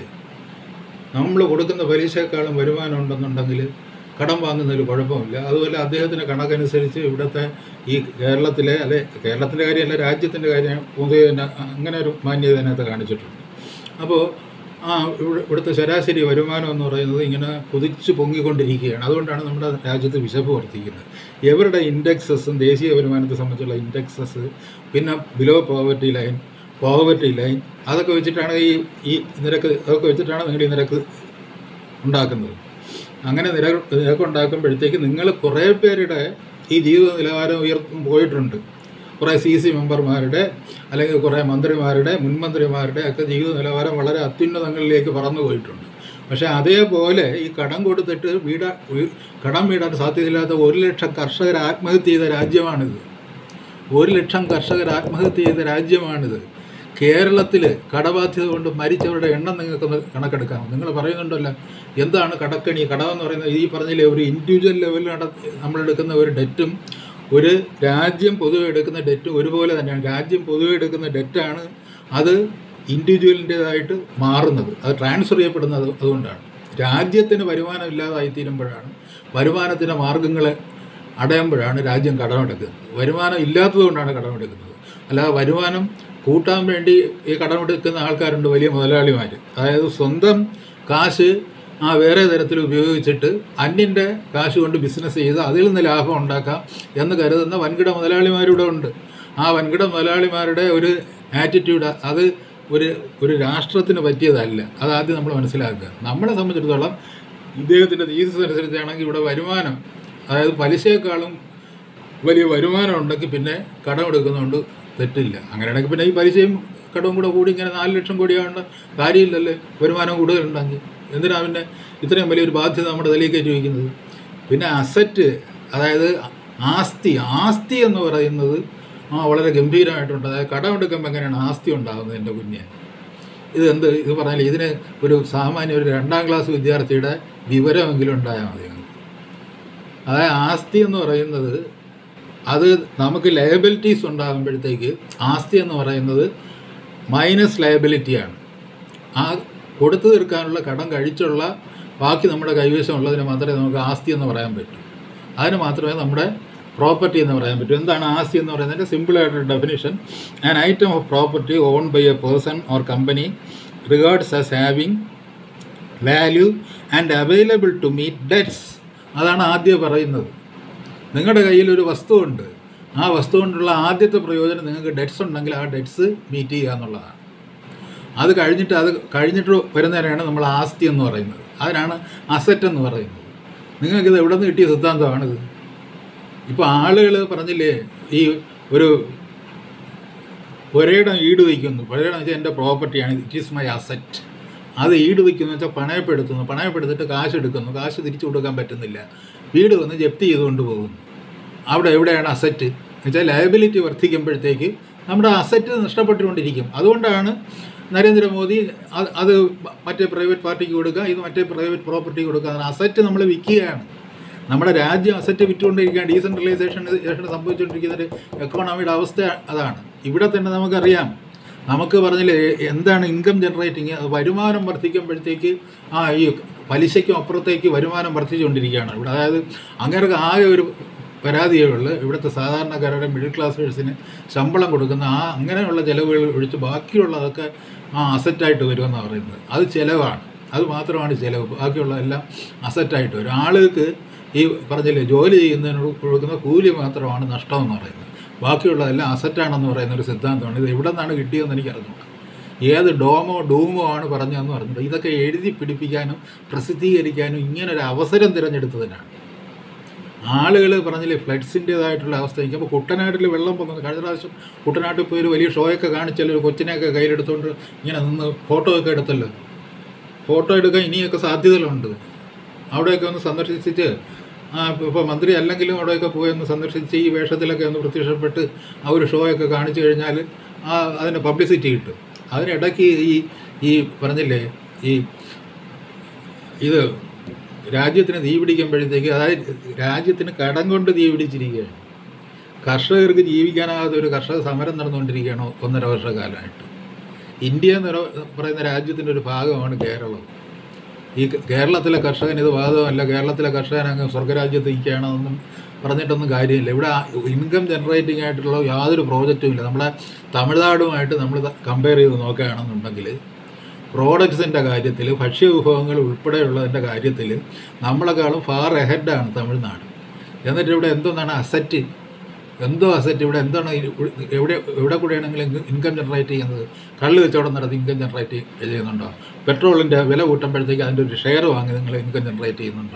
നമ്മൾ കൊടുക്കുന്ന പലിശയെക്കാളും വരുമാനം ഉണ്ടെന്നുണ്ടെങ്കിൽ കടം വാങ്ങുന്നതിൽ കുഴപ്പമില്ല. അതുപോലെ അദ്ദേഹത്തിൻ്റെ കണക്കനുസരിച്ച് ഇവിടുത്തെ ഈ കേരളത്തിലെ അല്ലെ കേരളത്തിൻ്റെ കാര്യമല്ല രാജ്യത്തിൻ്റെ കാര്യം പൊതുവെ അങ്ങനെ ഒരു മാന്യത അതിനകത്ത് കാണിച്ചിട്ടുണ്ട്. അപ്പോൾ ആ ഇവിടെ ഇവിടുത്തെ ശരാശരി വരുമാനം എന്ന് പറയുന്നത് ഇങ്ങനെ കുതിച്ച് പൊങ്ങിക്കൊണ്ടിരിക്കുകയാണ്. അതുകൊണ്ടാണ് നമ്മുടെ രാജ്യത്ത് വിശപ്പ് വർദ്ധിക്കുന്നത്. ഇവരുടെ ഇൻഡെക്സസും ദേശീയ വരുമാനത്തെ സംബന്ധിച്ചുള്ള ഇൻഡെക്സസ്, പിന്നെ below poverty line, poverty line, അതൊക്കെ വെച്ചിട്ടാണ് ഈ ഈ നിരക്ക് അതൊക്കെ വെച്ചിട്ടാണ് നിങ്ങൾ ഈ നിരക്ക് ഉണ്ടാക്കുന്നത്. അങ്ങനെ നിരക്ക് നിരക്ക് ഉണ്ടാക്കുമ്പോഴത്തേക്ക് നിങ്ങൾ കുറേ പേരുടെ ഈ ജീവിത നിലവാരം ഉയർന്നു പോയിട്ടുണ്ട്. കുറേ സി സി മെമ്പർമാരുടെ അല്ലെങ്കിൽ കുറേ മന്ത്രിമാരുടെ മുൻമന്ത്രിമാരുടെ ഒക്കെ ജീവിത നിലവാരം വളരെ അത്യുന്നതങ്ങളിലേക്ക് പറന്നു പോയിട്ടുണ്ട്. പക്ഷേ അതേപോലെ ഈ കടം കൊടുത്തിട്ട് വീട കടം വീടാൻ സാധ്യതയില്ലാത്ത ഒരു ലക്ഷം കർഷകർ ആത്മഹത്യ ചെയ്ത രാജ്യമാണിത്. ഒരു ലക്ഷം കർഷകർ ആത്മഹത്യ ചെയ്ത രാജ്യമാണിത്. കേരളത്തിൽ കടബാധ്യത കൊണ്ട് മരിച്ചവരുടെ എണ്ണം നിങ്ങൾക്കൊന്ന് കണക്കെടുക്കാം. നിങ്ങൾ പറയുന്നുണ്ടല്ലോ എന്താണ് കടക്കണി? കടമെന്ന് പറയുന്നത് ഈ പറഞ്ഞില്ലേ ഒരു ഇൻഡിവിജ്വൽ ലെവലിൽ നട നമ്മളെടുക്കുന്ന ഒരു ഡെറ്റും ഒരു രാജ്യം പൊതുവെ എടുക്കുന്ന ഡെറ്റും ഒരുപോലെ തന്നെയാണ്. രാജ്യം പൊതുവെ എടുക്കുന്ന ഡെറ്റാണ് അത് ഇൻഡിവിജ്വലിൻ്റേതായിട്ട് മാറുന്നത്, അത് ട്രാൻസ്ഫർ ചെയ്യപ്പെടുന്നത്. അതുകൊണ്ടാണ് രാജ്യത്തിന് വരുമാനം ഇല്ലാതായിത്തീരുമ്പോഴാണ്, വരുമാനത്തിൻ്റെ മാർഗങ്ങൾ അടയുമ്പോഴാണ് രാജ്യം കടമെടുക്കുന്നത്. വരുമാനം ഇല്ലാത്തതുകൊണ്ടാണ് കടമെടുക്കുന്നത്. അല്ലാതെ വരുമാനം കൂട്ടാൻ വേണ്ടി ഈ കടമെടുക്കുന്ന ആൾക്കാരുണ്ട്, വലിയ മുതലാളിമാർ. അതായത് സ്വന്തം കാശ് ആ വേറെ തരത്തിൽ ഉപയോഗിച്ചിട്ട് അന്യൻ്റെ കാശ് കൊണ്ട് ബിസിനസ് ചെയ്ത് അതിൽ നിന്ന് ലാഭം ഉണ്ടാക്കാം എന്ന് കരുതുന്ന വൻകിട മുതലാളിമാരുടെ ഉണ്ട്. ആ വൻകിട മുതലാളിമാരുടെ ഒരു ആറ്റിറ്റ്യൂഡ് അത് ഒരു ഒരു രാഷ്ട്രത്തിന് പറ്റിയതല്ല. അതാദ്യം നമ്മൾ മനസ്സിലാക്കുക. നമ്മളെ സംബന്ധിച്ചിടത്തോളം ഇദ്ദേഹത്തിൻ്റെ തീസിസ് അനുസരിച്ചാണെങ്കിൽ ഇവിടെ വരുമാനം, അതായത് പലിശയെക്കാളും വലിയ വരുമാനം ഉണ്ടെങ്കിൽ പിന്നെ കടമെടുക്കുന്നതുകൊണ്ട് തെറ്റില്ല. അങ്ങനെയാണെങ്കിൽ പിന്നെ ഈ പലിശയും കടവും കൂടെ കൂടി ഇങ്ങനെ നാല് ലക്ഷം കോടിയാവേണ്ട കാര്യമില്ലല്ലേ? വരുമാനം കൂടുതലുണ്ടെങ്കിൽ എന്തിനാ പിന്നെ ഇത്രയും വലിയൊരു ബാധ്യത നമ്മുടെ തലയിൽ കയറ്റി വയ്ക്കുന്നത്? പിന്നെ അസറ്റ്, അതായത് ആസ്തി ആസ്തി എന്ന് പറയുന്നത് ആ വളരെ ഗംഭീരമായിട്ടുണ്ട്. അതായത് കടമെടുക്കുമ്പോൾ എങ്ങനെയാണ് ആസ്തി ഉണ്ടാകുന്നത്? എൻ്റെ കുഞ്ഞ് ഇത് എന്ത് ഇത് പറഞ്ഞാൽ ഇതിന് ഒരു സാമാന്യ ഒരു രണ്ടാം ക്ലാസ് വിദ്യാർത്ഥിയുടെ വിവരമെങ്കിലും ഉണ്ടായാൽ മതി. അതായത് ആസ്തി എന്ന് പറയുന്നത് അത് നമുക്ക് ലയബിലിറ്റീസ് ഉണ്ടാകുമ്പോഴത്തേക്ക് ആസ്തി എന്ന് പറയുന്നത് മൈനസ് ലയബിലിറ്റിയാണ്. ആ കൊടുത്തു തീർക്കാനുള്ള കടം കഴിച്ചുള്ള ബാക്കി നമ്മുടെ കൈവശം ഉള്ളതിന് മാത്രമേ നമുക്ക് ആസ്തി എന്ന് പറയാൻ പറ്റൂ. അതിന് മാത്രമേ നമ്മുടെ പ്രോപ്പർട്ടി എന്ന് പറയാൻ പറ്റൂ. എന്താണ് ആസ്തി എന്ന് പറയുന്നതിൻ്റെ സിമ്പിളായിട്ടൊരു definition: an item of property own by a person or company regards as having value and available to meet debts. അതാണ് ആദ്യം പറയുന്നത്. നിങ്ങളുടെ കയ്യിൽ ഒരു വസ്തുവുണ്ട്, ആ വസ്തു കൊണ്ടുള്ള ആദ്യത്തെ പ്രയോജനം നിങ്ങൾക്ക് ഡെറ്റ്സ് ഉണ്ടെങ്കിൽ ആ ഡെറ്റ്സ് മീറ്റ് ചെയ്യുക എന്നുള്ളതാണ്. അത് കഴിഞ്ഞിട്ട് അത് കഴിഞ്ഞിട്ട് വരുന്നതിനാണ് നമ്മൾ ആസ്തി എന്ന് പറയുന്നത്. അതിനാണ് അസറ്റ് എന്ന് പറയുന്നത്. നിങ്ങൾക്കിത് എവിടെ നിന്ന് കിട്ടിയ സിദ്ധാന്തമാണിത്? ഇപ്പോൾ ആളുകൾ പറഞ്ഞില്ലേ, ഈ ഒരു ഒരേയിടം ഈട് വയ്ക്കുന്നു. ഒരേയിടം വെച്ചാൽ എൻ്റെ പ്രോപ്പർട്ടിയാണ്, ഇറ്റ് ഈസ് മൈ അസറ്റ്. അത് ഈട് വയ്ക്കുന്നു വെച്ചാൽ പണയപ്പെടുത്തുന്നു. പണയപ്പെടുത്തിട്ട് കാശ് എടുക്കുന്നു. കാശ് തിരിച്ചു കൊടുക്കാൻ പറ്റുന്നില്ല. വീട് വന്ന് ജപ്തി ചെയ്തുകൊണ്ട് പോകുന്നു. അവിടെ എവിടെയാണ് അസറ്റ്? എന്നുവെച്ചാൽ ലയബിലിറ്റി വർദ്ധിക്കുമ്പോഴത്തേക്ക് നമ്മുടെ അസറ്റ് നഷ്ടപ്പെട്ടുകൊണ്ടിരിക്കും. അതുകൊണ്ടാണ് നരേന്ദ്രമോദി അത് അത് മറ്റേ പ്രൈവറ്റ് പാർട്ടിക്ക് കൊടുക്കുക, ഇത് മറ്റേ പ്രൈവറ്റ് പ്രോപ്പർട്ടി കൊടുക്കുക. അസറ്റ് നമ്മൾ വിൽക്കുകയാണ്. നമ്മുടെ രാജ്യം അസറ്റ് വിറ്റുകൊണ്ടിരിക്കുകയാണ്. ഡീസെൻട്രലൈസേഷൻ സംഭവിച്ചുകൊണ്ടിരിക്കുന്ന ഒരു എക്കോണമിയുടെ അവസ്ഥ അതാണ്. ഇവിടെ തന്നെ നമുക്കറിയാം, നമുക്ക് പറഞ്ഞില്ലേ എന്താണ് ഇൻകം ജനറേറ്റിങ്, വരുമാനം വർദ്ധിക്കുമ്പോഴത്തേക്ക് ആ ഈ പലിശയ്ക്കും അപ്പുറത്തേക്ക് വരുമാനം വർദ്ധിച്ചുകൊണ്ടിരിക്കുകയാണ് ഇവിടെ. അതായത് അങ്ങനെ ആകെ ഒരു പരാതിയേ ഉള്ളൂ, ഇവിടുത്തെ സാധാരണക്കാരുടെ മിഡിൽ ക്ലാസ്സേഴ്സിന് ശമ്പളം കൊടുക്കുന്ന ആ അങ്ങനെയുള്ള ചിലവുകൾ ഒഴിച്ച് ബാക്കിയുള്ളതൊക്കെ ആ അസറ്റായിട്ട് വരുമെന്നാണ് പറയുന്നത്. അത് ചിലവാണ്, അത് മാത്രമാണ് ചിലവ്. ബാക്കിയുള്ളതെല്ലാം അസറ്റായിട്ട് വരും. ആളുകൾക്ക് ഈ പറഞ്ഞില്ലേ ജോലി ചെയ്യുന്നതിനോട് കൊടുക്കുന്ന കൂലി മാത്രമാണ് നഷ്ടമെന്ന് പറയുന്നത്. ബാക്കിയുള്ളതെല്ലാം അസറ്റാണെന്ന് പറയുന്ന ഒരു സിദ്ധാന്തമാണ്. ഇത് എവിടെ നിന്നാണ് കിട്ടിയതെന്ന് എനിക്കറിഞ്ഞൂടാ. ഏത് ഡോമോ ഡൂമോ ആണ് പറഞ്ഞതെന്ന് പറഞ്ഞിട്ട് ഇതൊക്കെ എഴുതി പിടിപ്പിക്കാനും പ്രസിദ്ധീകരിക്കാനും ഇങ്ങനൊരു അവസരം തിരഞ്ഞെടുത്തതിനാണ്. ആളുകൾ പറഞ്ഞില്ലേ ഫ്ലഡ്സിൻ്റേതായിട്ടുള്ള അവസ്ഥ. എനിക്കപ്പോൾ കുട്ടനാട്ടിൽ വെള്ളം പോകുന്നത്, കഴിഞ്ഞ പ്രാവശ്യം കുട്ടനാട്ടിൽ പോയി ഒരു വലിയ ഷോയൊക്കെ കാണിച്ചല്ലോ, ഒരു കൊച്ചിനെയൊക്കെ കയ്യിലെടുത്തുകൊണ്ട് ഇങ്ങനെ നിന്ന് ഫോട്ടോ ഒക്കെ എടുത്തല്ലോ. ഫോട്ടോ എടുക്കാൻ ഇനിയൊക്കെ സാധ്യതകളുണ്ട്. അവിടെയൊക്കെ ഒന്ന് സന്ദർശിച്ചിട്ട് ഇപ്പോൾ മന്ത്രി അല്ലെങ്കിലും അവിടെയൊക്കെ പോയി ഒന്ന് സന്ദർശിച്ച് ഈ വേഷത്തിലൊക്കെ ഒന്ന് പ്രത്യക്ഷപ്പെട്ട് ആ ഒരു ഷോയൊക്കെ കാണിച്ചു കഴിഞ്ഞാൽ ആ അതിന് പബ്ലിസിറ്റി കിട്ടും. അതിനിടയ്ക്ക് ഈ ഈ പറഞ്ഞില്ലേ ഈ ഇത് രാജ്യത്തിന് തീ പിടിക്കുമ്പോഴത്തേക്ക്, അതായത് രാജ്യത്തിന് കടം കൊണ്ട് തീ പിടിച്ചിരിക്കുകയാണ്. കർഷകർക്ക് ജീവിക്കാനാകാത്ത ഒരു കർഷക സമരം നടന്നുകൊണ്ടിരിക്കുകയാണ് ഒന്നര വർഷക്കാലമായിട്ട്. ഇന്ത്യ എന്ന് പറയുന്ന രാജ്യത്തിൻ്റെ ഒരു ഭാഗമാണ് കേരളം. ഈ കേരളത്തിലെ കർഷകൻ ഇത് ബാധകമല്ല, കേരളത്തിലെ കർഷകൻ അങ്ങ് സ്വർഗ്ഗരാജ്യത്ത് നിൽക്കുകയാണെന്നൊന്നും പറഞ്ഞിട്ടൊന്നും കാര്യമില്ല. ഇവിടെ ഇൻകം ജനറേറ്റിംഗ് ആയിട്ടുള്ള യാതൊരു പ്രോജക്റ്റും ഇല്ല. നമ്മളെ തമിഴ്നാടുമായിട്ട് നമ്മൾ കമ്പയർ ചെയ്ത് നോക്കുകയാണെന്നുണ്ടെങ്കിൽ പ്രോഡക്ട്സിൻ്റെ കാര്യത്തിൽ, ഭക്ഷ്യവിഭവങ്ങൾ ഉൾപ്പെടെയുള്ളതിൻ്റെ കാര്യത്തിൽ നമ്മളെക്കാളും ഫാർ എഹെഡാണ് തമിഴ്നാട്. എന്നിട്ട് ഇവിടെ എന്താണ് അസറ്റ്? എന്തോ അസറ്റ് ഇവിടെ എന്താണ്? എവിടെ എവിടെ കൂടെയാണെങ്കിലും ഇൻകം ജനറേറ്റ് ചെയ്യുന്നത്? കള്ള് കച്ചവടം നടത്തി ഇൻകം ജനറേറ്റ് ചെയ്യുന്നുണ്ടോ? പെട്രോളിൻ്റെ വില കൂട്ടുമ്പോഴത്തേക്ക് അതിൻ്റെ ഒരു ഷെയർ വാങ്ങി നിങ്ങൾ ഇൻകം ജനറേറ്റ് ചെയ്യുന്നുണ്ടോ?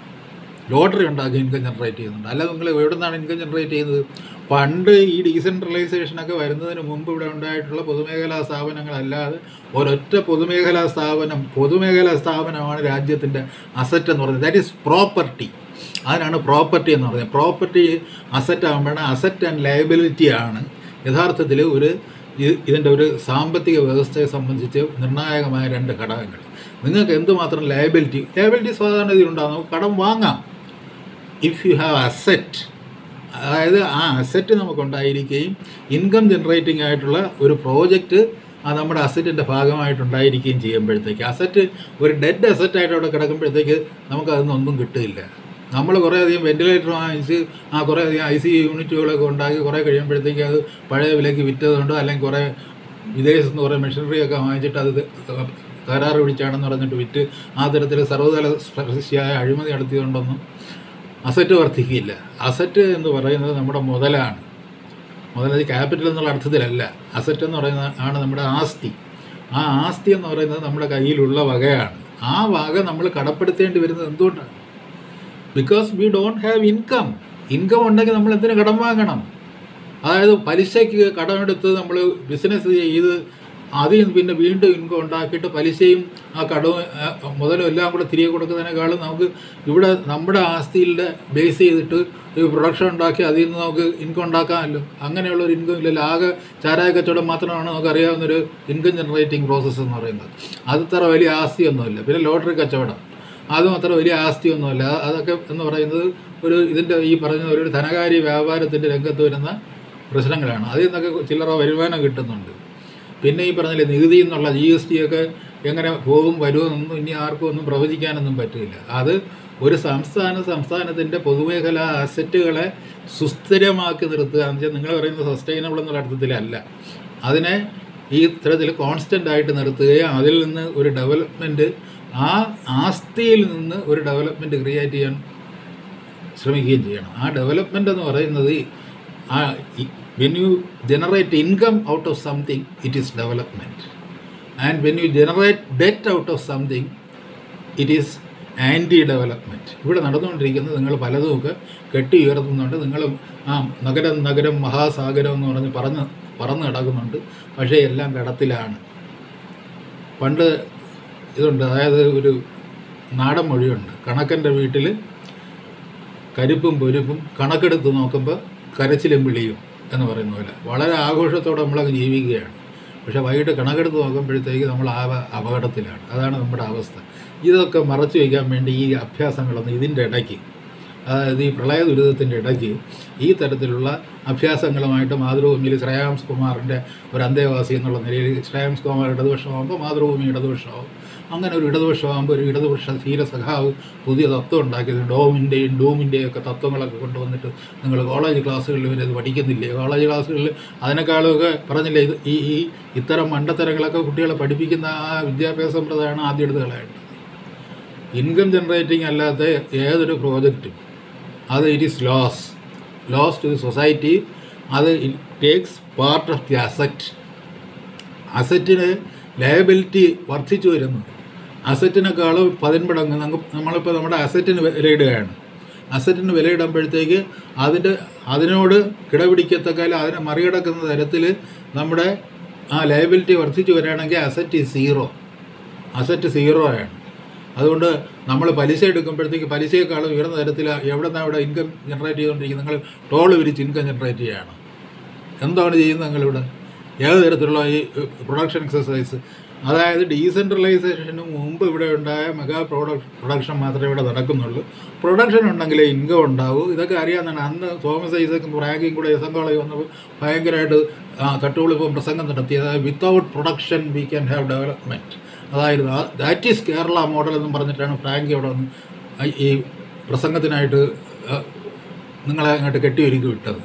ലോട്ടറി ഉണ്ടാക്കി ഇൻകം ജനറേറ്റ് ചെയ്യുന്നുണ്ട്? അല്ല, നിങ്ങൾ എവിടെ നിന്നാണ് ഇൻകം ജനറേറ്റ് ചെയ്യുന്നത്? പണ്ട് ഈ ഡീസെൻട്രലൈസേഷനൊക്കെ വരുന്നതിന് മുമ്പ് ഇവിടെ ഉണ്ടായിട്ടുള്ള പൊതുമേഖലാ സ്ഥാപനങ്ങളല്ലാതെ ഒരൊറ്റ പൊതുമേഖലാ സ്ഥാപനം പൊതുമേഖലാ സ്ഥാപനമാണ് രാജ്യത്തിൻ്റെ അസറ്റ് എന്ന് പറയുന്നത്. That is property. അതിനാണ് പ്രോപ്പർട്ടി എന്ന് പറയുന്നത്. പ്രോപ്പർട്ടി അസറ്റ് ആകുമ്പോഴാണ് അസറ്റ് ആൻഡ് ലയബിലിറ്റിയാണ് യഥാർത്ഥത്തിൽ ഒരു ഇതിൻ്റെ ഒരു സാമ്പത്തിക വ്യവസ്ഥയെ സംബന്ധിച്ച് നിർണായകമായ രണ്ട് ഘടകങ്ങൾ. നിങ്ങൾക്ക് എന്തുമാത്രം ലയബിലിറ്റി ലയബിലിറ്റി സാധാരണ ഇതിലുണ്ടാകും. നമുക്ക് കടം വാങ്ങാം ഇഫ് യു ഹാവ് അസറ്റ്. അതായത് ആ അസറ്റ് നമുക്കുണ്ടായിരിക്കുകയും ഇൻകം ജനറേറ്റിംഗ് ആയിട്ടുള്ള ഒരു പ്രോജക്റ്റ് ആ നമ്മുടെ അസറ്റിൻ്റെ ഭാഗമായിട്ടുണ്ടായിരിക്കുകയും ചെയ്യുമ്പോഴത്തേക്ക്, അസറ്റ് ഒരു ഡെഡ് അസറ്റായിട്ട് അവിടെ കിടക്കുമ്പോഴത്തേക്ക് നമുക്കതൊന്നും കിട്ടില്ല. നമ്മൾ കുറേ അധികം വെൻറ്റിലേറ്റർ വാങ്ങിച്ച് ആ കുറേ അധികം ഐ സി യൂണിറ്റുകളൊക്കെ ഉണ്ടാക്കി കുറേ കഴിയുമ്പോഴത്തേക്ക് അത് പഴയ വിലയ്ക്ക് വിറ്റതുകൊണ്ടോ അല്ലെങ്കിൽ കുറേ വിദേശത്ത് നിന്ന് കുറേ മെഷീനറിയൊക്കെ വാങ്ങിച്ചിട്ട് അത് തകരാറ് പിടിച്ചാണെന്ന് പറഞ്ഞിട്ട് വിറ്റ് ആ തരത്തിൽ സർവ്വതല സ്പർശിയായ അഴിമതി നടത്തിയതുകൊണ്ടൊന്നും അസറ്റ് വർദ്ധിക്കില്ല. അസറ്റ് എന്ന് പറയുന്നത് നമ്മുടെ മുതലാണ്. മുതൽ ക്യാപിറ്റൽ എന്നുള്ള അർത്ഥത്തിലല്ല. അസറ്റ് എന്ന് പറയുന്നത് ആണ് നമ്മുടെ ആസ്തി. ആ ആസ്തി എന്ന് പറയുന്നത് നമ്മുടെ കയ്യിലുള്ള വകയാണ്. ആ വക നമ്മൾ കടപ്പെടുത്തേണ്ടി വരുന്നത് എന്തുകൊണ്ടാണ്? Because we don't have income. Income ഉണ്ടെങ്കിൽ നമ്മൾ എന്തിനു കടം വാങ്ങണം? അതായത് പലിശയ്ക്ക് കടമെടുത്ത് നമ്മൾ ബിസിനസ് ചെയ്ത് അതിൽ പിന്നെ വീണ്ടും ഇൻകം ഉണ്ടാക്കിയിട്ട് പലിശയും ആ കടവും മുതലും എല്ലാം കൂടെ തിരികെ കൊടുക്കുന്നതിനേക്കാളും നമുക്ക് ഇവിടെ നമ്മുടെ ആസ്തിയിലെ ബേസ് ചെയ്തിട്ട് ഈ പ്രൊഡക്ഷൻ ഉണ്ടാക്കി അതിൽ നിന്ന് നമുക്ക് ഇൻകം ഉണ്ടാക്കാമല്ലോ. അങ്ങനെയുള്ളൊരു ഇൻകം ഇല്ലല്ലോ. ആകെ ചാരായ കച്ചവടം മാത്രമാണ് നമുക്ക് അറിയാവുന്നൊരു ഇൻകം ജനറേറ്റിംഗ് പ്രോസസ്സ് എന്ന് പറയുന്നത്. അത് ഇത്ര വലിയ ആസ്തിയൊന്നുമില്ല. പിന്നെ ലോട്ടറി കച്ചവടം, അതും അത്ര വലിയ ആസ്തിയൊന്നുമല്ല. അതൊക്കെ എന്ന് പറയുന്നത് ഒരു ഇതിൻ്റെ ഈ പറഞ്ഞ ഒരു ധനകാര്യ വ്യാപാരത്തിൻ്റെ രംഗത്ത് വരുന്ന പ്രശ്നങ്ങളാണ്. അതിൽ നിന്നൊക്കെ ചില്ലറ വരുമാനം കിട്ടുന്നുണ്ട്. പിന്നെ ഈ പറഞ്ഞില്ലേ നികുതി എന്നുള്ള ജി എസ് ടി ഒക്കെ എങ്ങനെ പോകും വരുമെന്നൊന്നും ഇനി ആർക്കും ഒന്നും പ്രവചിക്കാനൊന്നും പറ്റില്ല. അത് ഒരു സംസ്ഥാന സംസ്ഥാനത്തിൻ്റെ പൊതുമേഖലാ അസറ്റുകളെ സുസ്ഥിരമാക്കി നിർത്തുക എന്ന് വെച്ചാൽ നിങ്ങൾ പറയുന്നത് സസ്റ്റൈനബിൾ എന്നുള്ള അർത്ഥത്തിലല്ല. അതിനെ ഈ ഇത്തരത്തിൽ കോൺസ്റ്റൻ്റ് ആയിട്ട് നിർത്തുകയും അതിൽ നിന്ന് ഒരു ഡെവലപ്മെൻറ്റ്, ആ ആസ്തിയിൽ നിന്ന് ഒരു ഡെവലപ്മെൻറ്റ് ക്രിയേറ്റ് ചെയ്യാൻ ശ്രമിക്കുകയും ചെയ്യണം. ആ ഡെവലപ്മെൻ്റ് എന്ന് പറയുന്നത് ആ when you generate income out of something it is development, and when you generate debt out of something it is anti development. ഇവിടെ നടന്നുകൊണ്ടിരിക്കുന്നത് നിങ്ങൾ പലതുമൊക്കെ കെട്ടി ഉയർത്തുന്നുണ്ട്. നിങ്ങൾ ആ നഗരം നഗരം മഹാസാഗരം എന്ന് പറഞ്ഞ് പറഞ്ഞ് പറന്ന് കിടക്കുന്നുണ്ട്. പക്ഷേ എല്ലാം കടത്തിലാണ്. പണ്ട് ഇതുണ്ട്, അതായത് ഒരു നാടൻ മൊഴിയുണ്ട്, കണക്കൻ്റെ വീട്ടിൽ കരിപ്പും പൊരുപ്പും കണക്കെടുത്ത് നോക്കുമ്പോൾ കരച്ചിലും വിളിയും എന്ന് പറയുന്ന പോലെ വളരെ ആഘോഷത്തോടെ നമ്മളങ്ങ് ജീവിക്കുകയാണ്. പക്ഷേ വൈകിട്ട് കണക്കെടുത്ത് നോക്കുമ്പോഴത്തേക്ക് നമ്മൾ ആ അപകടത്തിലാണ്. അതാണ് നമ്മുടെ അവസ്ഥ. ഇതൊക്കെ മറച്ചു വയ്ക്കാൻ വേണ്ടി ഈ അഭ്യാസങ്ങളൊന്നും ഇതിൻ്റെ ഇടയ്ക്ക്, അതായത് ഈ പ്രളയ ദുരിതത്തിൻ്റെ ഇടയ്ക്ക് ഈ തരത്തിലുള്ള അഭ്യാസങ്ങളുമായിട്ട് മാതൃഭൂമിയിൽ ശ്രേയാംസ് കുമാറിൻ്റെ ഒരു അന്തേവാസി എന്നുള്ള നിലയിൽ ശ്രേയാംസ് കുമാർ ഇടതുപക്ഷമാകുമ്പോൾ മാതൃഭൂമി ഇടതുപക്ഷമാകും. അങ്ങനെ ഒരു ഇടതുപക്ഷമാകുമ്പോൾ ഒരു ഇടതുപക്ഷ ധീര സഖാവ് പുതിയ തത്വം ഉണ്ടാക്കിയത് ഡോമിൻ്റെയും ഡൂമിൻ്റെയും ഒക്കെ തത്വങ്ങളൊക്കെ കൊണ്ടുവന്നിട്ട് നിങ്ങൾ കോളേജ് ക്ലാസ്സുകളിൽ ഇവരത് പഠിക്കുന്നില്ലേ? കോളേജ് ക്ലാസ്സുകളിൽ അതിനേക്കാളൊക്കെ പറഞ്ഞില്ലേ, ഇത് ഈ ഈ ഇത്തരം മണ്ടത്തരങ്ങളൊക്കെ കുട്ടികളെ പഠിപ്പിക്കുന്ന ആ വിദ്യാഭ്യാസ സമ്പ്രദായമാണ് ആദ്യം എടുത്ത് കളയേണ്ടത്. ഇൻകം ജനറേറ്റിംഗ് അല്ലാത്ത ഏതൊരു പ്രോജക്റ്റും അത് it is loss loss to the society. അത് it takes part of the asset. അസറ്റിന് ലയബിലിറ്റി വർദ്ധിച്ചു വരുന്നു. അസറ്റിനേക്കാളും പതിന്മടങ്ങ് നമ്മളിപ്പോൾ നമ്മുടെ അസറ്റിന് വിലയിടുകയാണ്. അസറ്റിന് വിലയിടുമ്പോഴത്തേക്ക് അതിൻ്റെ അതിനോട് കിടപിടിക്കത്തക്കാൽ അതിനെ മറികടക്കുന്ന തരത്തിൽ നമ്മുടെ ആ ലയബിലിറ്റി വർദ്ധിച്ചു വരികയാണെങ്കിൽ അസറ്റ് സീറോ അസറ്റ് സീറോ ആണ്. അതുകൊണ്ട് നമ്മൾ പലിശ എടുക്കുമ്പോഴത്തേക്ക് പലിശയെക്കാളും ഉയർന്ന തരത്തിൽ എവിടെ നിന്നാണ് ഇവിടെ ഇൻകം ജനറേറ്റ് ചെയ്തുകൊണ്ടിരിക്കുന്നത്? നിങ്ങൾ ടോൾ വിരിച്ച് ഇൻകം ജനറേറ്റ് ചെയ്യുകയാണ്. എന്താണ് ചെയ്യുന്നത് നിങ്ങളിവിടെ? ഏത് തരത്തിലുള്ള ഈ പ്രൊഡക്ഷൻ എക്സസൈസ്, അതായത് ഡീസെൻട്രലൈസേഷന് മുമ്പ് ഇവിടെ ഉണ്ടായ മെഗാ പ്രൊഡക് പ്രൊഡക്ഷൻ മാത്രമേ ഇവിടെ നടക്കുന്നുള്ളൂ. പ്രൊഡക്ഷൻ ഉണ്ടെങ്കിലേ ഇൻകം ഉണ്ടാവൂ. ഇതൊക്കെ അറിയാവുന്നതാണ്. അന്ന് തോമസ് ഐസക്കും ഫ്രാങ്കും കൂടെ എസ് എൻ കോളേജ് വന്നപ്പോൾ ഭയങ്കരമായിട്ട് തട്ടുപൊളിപ്പം പ്രസംഗം നടത്തി. അതായത് without production we can have development. അതായിരുന്നു ദാറ്റ് ഈസ് കേരള മോഡൽ എന്നും പറഞ്ഞിട്ടാണ് ഫ്രാങ്ക് അവിടെ വന്ന് ഈ പ്രസംഗത്തിനായിട്ട് നിങ്ങളെ അങ്ങോട്ട് കെട്ടിയൊരുക്കി വിട്ടത്.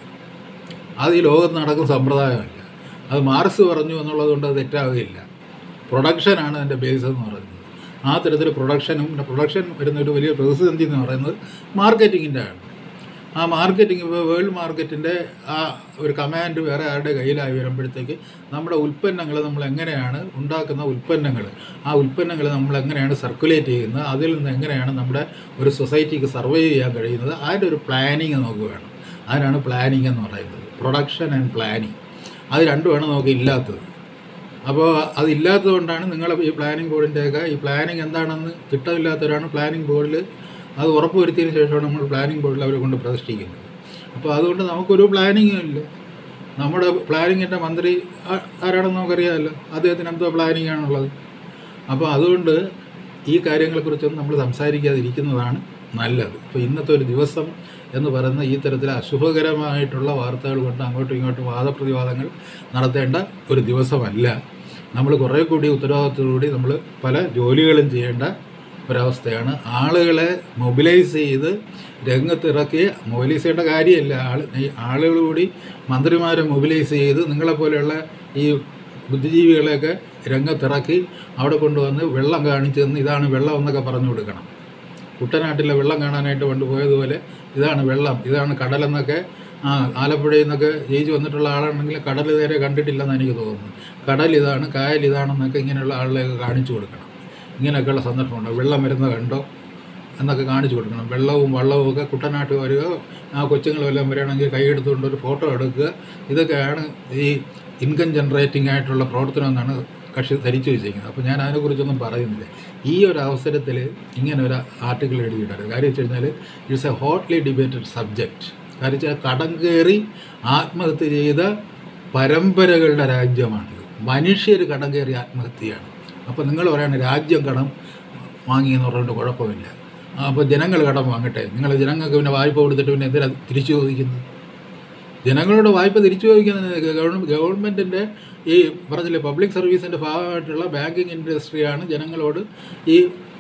അത് ഈ ലോകത്ത് നടക്കുന്ന സമ്പ്രദായമല്ല. അത് മാർക്സ് പറഞ്ഞു എന്നുള്ളത് കൊണ്ട് അത് തെറ്റാവുകയില്ല. പ്രൊഡക്ഷനാണ് അതിൻ്റെ ബേസ് എന്ന് പറയുന്നത്. ആ തരത്തിൽ പ്രൊഡക്ഷനും പ്രൊഡക്ഷൻ വരുന്ന ഒരു വലിയ പ്രതിസന്ധി എന്ന് പറയുന്നത് മാർക്കറ്റിങ്ങിൻ്റെ ആണ്. ആ മാർക്കറ്റിംഗ് ഇപ്പോൾ വേൾഡ് മാർക്കറ്റിൻ്റെ ആ ഒരു കമാൻഡ് വേറെ ആരുടെ കയ്യിലായി വരുമ്പോഴത്തേക്ക് നമ്മുടെ ഉൽപ്പന്നങ്ങൾ നമ്മൾ എങ്ങനെയാണ് ഉണ്ടാക്കുന്ന ഉൽപ്പന്നങ്ങൾ ആ ഉൽപ്പന്നങ്ങൾ നമ്മൾ എങ്ങനെയാണ് സർക്കുലേറ്റ് ചെയ്യുന്നത്, അതിൽ നിന്ന് എങ്ങനെയാണ് നമ്മുടെ ഒരു സൊസൈറ്റിക്ക് സർവൈവ് ചെയ്യാൻ കഴിയുന്നത്, അതിൻ്റെ ഒരു പ്ലാനിങ് നമുക്ക് വേണം. അതിനാണ് പ്ലാനിങ് എന്ന് പറയുന്നത്. പ്രൊഡക്ഷൻ ആൻഡ് പ്ലാനിങ്, അത് രണ്ടുമാണ് നമുക്ക് ഇല്ലാത്തത്. അപ്പോൾ അതില്ലാത്തത് കൊണ്ടാണ് നിങ്ങൾ ഈ പ്ലാനിങ് ബോർഡിൻ്റെയൊക്കെ ഈ പ്ലാനിങ് എന്താണെന്ന് തിട്ടമില്ലാത്തവരാണ് പ്ലാനിങ് ബോർഡിൽ അത് ഉറപ്പ് വരുത്തിയതിന് ശേഷമാണ് നമ്മൾ പ്ലാനിങ് ബോർഡിൽ അവരെ കൊണ്ട് പ്രതിഷ്ഠിക്കുന്നത്. അപ്പോൾ അതുകൊണ്ട് നമുക്കൊരു പ്ലാനിങ്ങും ഇല്ല. നമ്മുടെ പ്ലാനിങ്ങിൻ്റെ മന്ത്രി ആരാണെന്ന് നമുക്കറിയാമല്ലോ. അദ്ദേഹത്തിന് എന്തോ പ്ലാനിങ് ആണുള്ളത്. അപ്പോൾ അതുകൊണ്ട് ഈ കാര്യങ്ങളെക്കുറിച്ചൊന്നും നമ്മൾ സംസാരിക്കാതിരിക്കുന്നതാണ് നല്ലത്. ഇപ്പോൾ ഇന്നത്തെ ഒരു ദിവസം എന്ന് പറയുന്ന ഈ തരത്തിൽ അശുഭകരമായിട്ടുള്ള വാർത്തകൾ കൊണ്ട് അങ്ങോട്ടും ഇങ്ങോട്ടും വാദപ്രതിവാദങ്ങൾ നടത്തേണ്ട ഒരു ദിവസമല്ല. നമ്മൾ കുറേ കൂടി ഉത്തരവാദിത്തത്തോടുകൂടി നമ്മൾ പല ജോലികളും ചെയ്യേണ്ട ഒരവസ്ഥയാണ്. ആളുകളെ മൊബിലൈസ് ചെയ്ത് രംഗത്തിറക്കി, മൊബിലൈസ് ചെയ്യേണ്ട കാര്യമല്ല, ആൾ ഈ ആളുകൾ കൂടി മന്ത്രിമാരെ മൊബിലൈസ് ചെയ്ത് നിങ്ങളെപ്പോലെയുള്ള ഈ ബുദ്ധിജീവികളെയൊക്കെ രംഗത്തിറക്കി അവിടെ കൊണ്ടുവന്ന് വെള്ളം കാണിച്ചു തന്ന് ഇതാണ് വെള്ളം എന്നൊക്കെ പറഞ്ഞു കൊടുക്കണം. കുട്ടനാട്ടിലെ വെള്ളം കാണാനായിട്ട് കൊണ്ടുപോയതുപോലെ ഇതാണ് വെള്ളം, ഇതാണ് കടലെന്നൊക്കെ ആ ആലപ്പുഴയിൽ നിന്നൊക്കെ ജയിച്ച് വന്നിട്ടുള്ള ആളാണെങ്കിൽ കടൽ നേരെ കണ്ടിട്ടില്ലെന്ന് എനിക്ക് തോന്നുന്നു. കടൽ ഇതാണ്, കായൽ ഇതാണെന്നൊക്കെ ഇങ്ങനെയുള്ള ആളുകളെയൊക്കെ കാണിച്ചു കൊടുക്കണം. ഇങ്ങനെയൊക്കെയുള്ള സന്ദർഭമുണ്ടോ? വെള്ളം വരുന്നത് കണ്ടോ എന്നൊക്കെ കാണിച്ചു കൊടുക്കണം. വെള്ളവും വള്ളവും ഒക്കെ കുട്ടനാട്ട് വരിക, ആ കൊച്ചുങ്ങൾ വല്ലതും വരികയാണെങ്കിൽ കൈയെടുത്തുകൊണ്ട് ഒരു ഫോട്ടോ എടുക്കുക. ഇതൊക്കെയാണ് ഈ ഇൻകം ജനറേറ്റിംഗ് ആയിട്ടുള്ള പ്രവർത്തനം എന്നാണ് കക്ഷി ധരിച്ചു വെച്ചിരിക്കുന്നത്. അപ്പോൾ ഞാൻ അതിനെക്കുറിച്ചൊന്നും പറയുന്നില്ല. ഈ ഒരു അവസരത്തിൽ ഇങ്ങനെ ഒരു ആർട്ടിക്കിൾ എഴുതിയിട്ടത് കാര്യം വെച്ച് കഴിഞ്ഞാൽ it's a hotly debated subject. കാര്യം വെച്ചാൽ കടം കയറി ആത്മഹത്യ ചെയ്ത പരമ്പരകളുടെ രാജ്യമാണിത്. മനുഷ്യർ കടം കയറി ആത്മഹത്യയാണ്. അപ്പോൾ നിങ്ങൾ പറയാണ് രാജ്യം കടം വാങ്ങിയെന്ന് പറഞ്ഞിട്ട് കുഴപ്പമില്ല. അപ്പോൾ ജനങ്ങൾ കടം വാങ്ങട്ടെ. നിങ്ങൾ ജനങ്ങൾക്ക് പിന്നെ വായ്പ കൊടുത്തിട്ട് പിന്നെ എന്തിനാ തിരിച്ചു ചോദിക്കുന്നത്? ജനങ്ങളോട് വായ്പ തിരിച്ചു ചോദിക്കുന്നത് ഗവൺമെൻറ്റിൻ്റെ ഈ പറഞ്ഞില്ലേ പബ്ലിക് സർവീസിൻ്റെ ഭാഗമായിട്ടുള്ള ബാങ്കിങ് ഇൻഡസ്ട്രിയാണ് ജനങ്ങളോട് ഈ